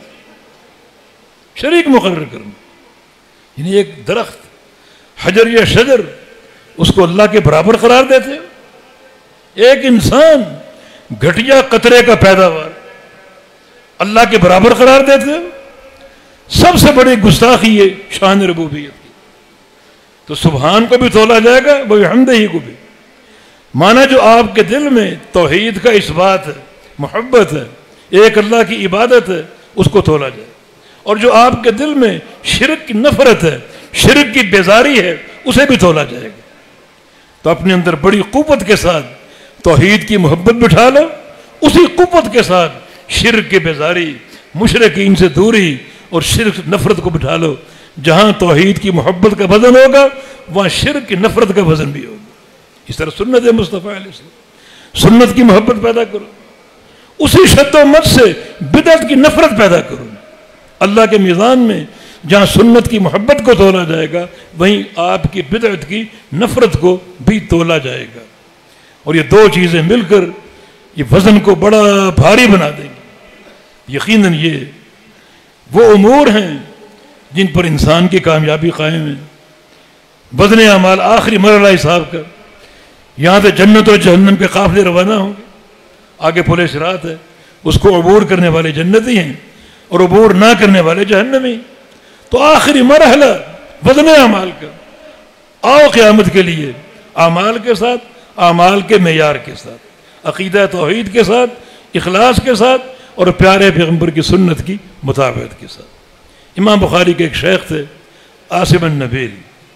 شریک مقرر کرنا یعنی ایک درخت حجر یا شجر اس کو اللہ کے برابر قرار دیتے ہو. ایک انسان گھٹیا قطرے کا پیداوار اللہ کے برابر قرار دیتے ہو. سب سے بڑی گستاخی یہ شان ربوبیت کی. تو سبحان کو بھی تولا جائے گا، وہ حمدہ ہی کو بھی. مانا جو آپ کے دل میں توحید کا اس بات ہے، محبت ہے، ایک اللہ کی عبادت ہے، اس کو تولا جائے. اور جو آپ کے دل میں شرک کی نفرت ہے، شرک کی بیزاری ہے، اسے بھی تولا جائے گا. تو اپنے اندر بڑی قوت کے ساتھ توحید کی محبت بٹھا لو، اسی قوت کے ساتھ شرک کی بیزاری، مشرکین سے دوری اور شرک نفرت کو بٹھا لو. جہاں توحید کی محبت کا وزن ہوگا وہاں شرک کی نفرت کا وزن بھی ہوگا. اس طرح سنت مصطفیٰ علیہ السلام، سنت کی محبت پیدا کرو، اسی شد و مت سے بدعت کی نفرت پیدا کرو. اللہ کے میزان میں جہاں سنت کی محبت کو تولا جائے گا وہیں آپ کی بدعت کی نفرت کو بھی تولا جائے گا. اور یہ دو چیزیں مل کر یہ وزن کو بڑا بھاری بنا دیں گے. یقیناً یہ وہ امور ہیں جن پر انسان کی کامیابی قائم ہے. وزن اعمال آخری مرحلہ حساب کا. یہاں سے جنت اور جہنم کے قافلے روانہ ہوں گے. آگے پل صراط ہے، اس کو عبور کرنے والے جنتی ہیں اور عبور نہ کرنے والے جہنمی. تو آخری مرحلہ وزن اعمال کا. آؤ قیامت کے لیے اعمال کے ساتھ، اعمال کے معیار کے ساتھ، عقیدہ توحید کے ساتھ، اخلاص کے ساتھ اور پیارے پیغمبر کی سنت کی مطابقت کے ساتھ. امام بخاری کے ایک شیخ تھے عاصم النبیل.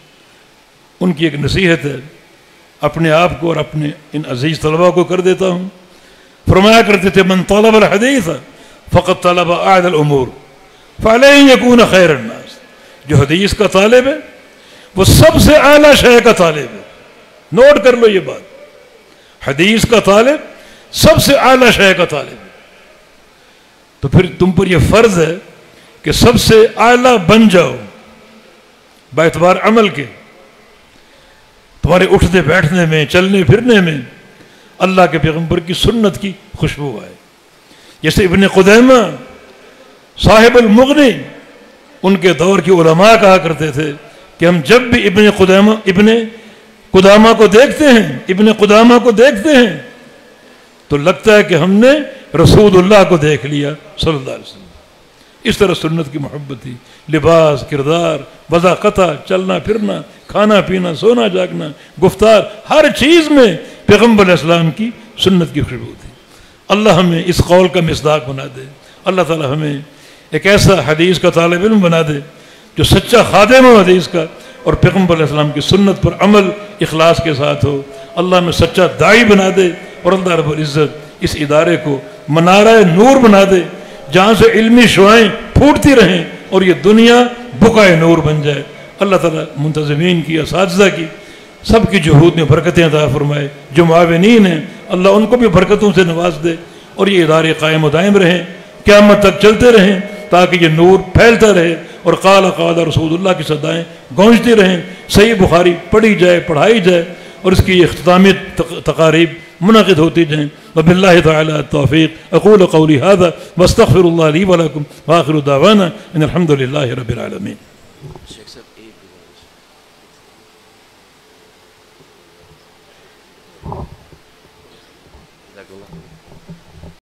ان کی ایک نصیحت ہے، اپنے آپ کو اور اپنے ان عزیز طلباء کو کر دیتا ہوں. فرمایا کرتے تھے من طلب الحدیث فقط طلب اعلی الامور فعلیہ ان یکون خیر الناس، جو حدیث کا طالب ہے وہ سب سے اعلیٰ شے کا طالب ہے. نوٹ کر لو یہ بات، حدیث کا طالب سب سے اعلیٰ شے کا طالب ہے. تو پھر تم پر یہ فرض ہے کہ سب سے اعلیٰ بن جاؤ باعتبار عمل کے. تمہارے اٹھنے بیٹھنے میں، چلنے پھرنے میں اللہ کے پیغمبر کی سنت کی خوشبو آئے. جیسے ابن قدامہ صاحب المغنی، ان کے دور کی علماء کہا کرتے تھے کہ ہم جب بھی ابن قدامہ ابن قدامہ کو دیکھتے ہیں ابن قدامہ کو دیکھتے ہیں تو لگتا ہے کہ ہم نے رسول اللہ کو دیکھ لیا صلی اللہ علیہ وسلم. اس طرح سنت کی محبت تھی. لباس، کردار، وضاقتہ، چلنا پھرنا، کھانا پینا، سونا جاگنا، گفتار، ہر چیز میں پیغمبر علیہ السلام کی سنت کی خوشبو تھی. اللہ ہمیں اس قول کا مصداق بنا دے. اللہ تعالی ہمیں ایک ایسا حدیث کا طالب علم بنا دے جو سچا خادم ہو حدیث کا اور پیغمبر علیہ السلام کی سنت پر عمل اخلاص کے ساتھ ہو. اللہ ہمیں سچا داعی بنا دے اور اللہ رب العزت اس ادارے کو منارہ نور بنا دے جہاں سے علمی شعائیں پھوٹتی رہیں اور یہ دنیا بقائے نور بن جائے. اللہ تعالیٰ منتظمین کی، اساتذہ کی، سب کی جہود میں برکتیں عطا فرمائے. جو معاونین ہیں اللہ ان کو بھی برکتوں سے نواز دے اور یہ ادارے قائم و دائم رہیں، قیامت تک چلتے رہیں تاکہ یہ نور پھیلتا رہے اور قال قال رسول اللہ کی صدائیں گونجتی رہیں. صحیح بخاری پڑھی جائے، پڑھائی جائے اور اس کی اختتامی تقاریب منعقد ہوتی جائیں. وباللہ تعالی التوفیق. اقول قولی هذا واستغفر اللہ لی ولکم وآخر دعوانا ان الحمد للہ رب العالمین.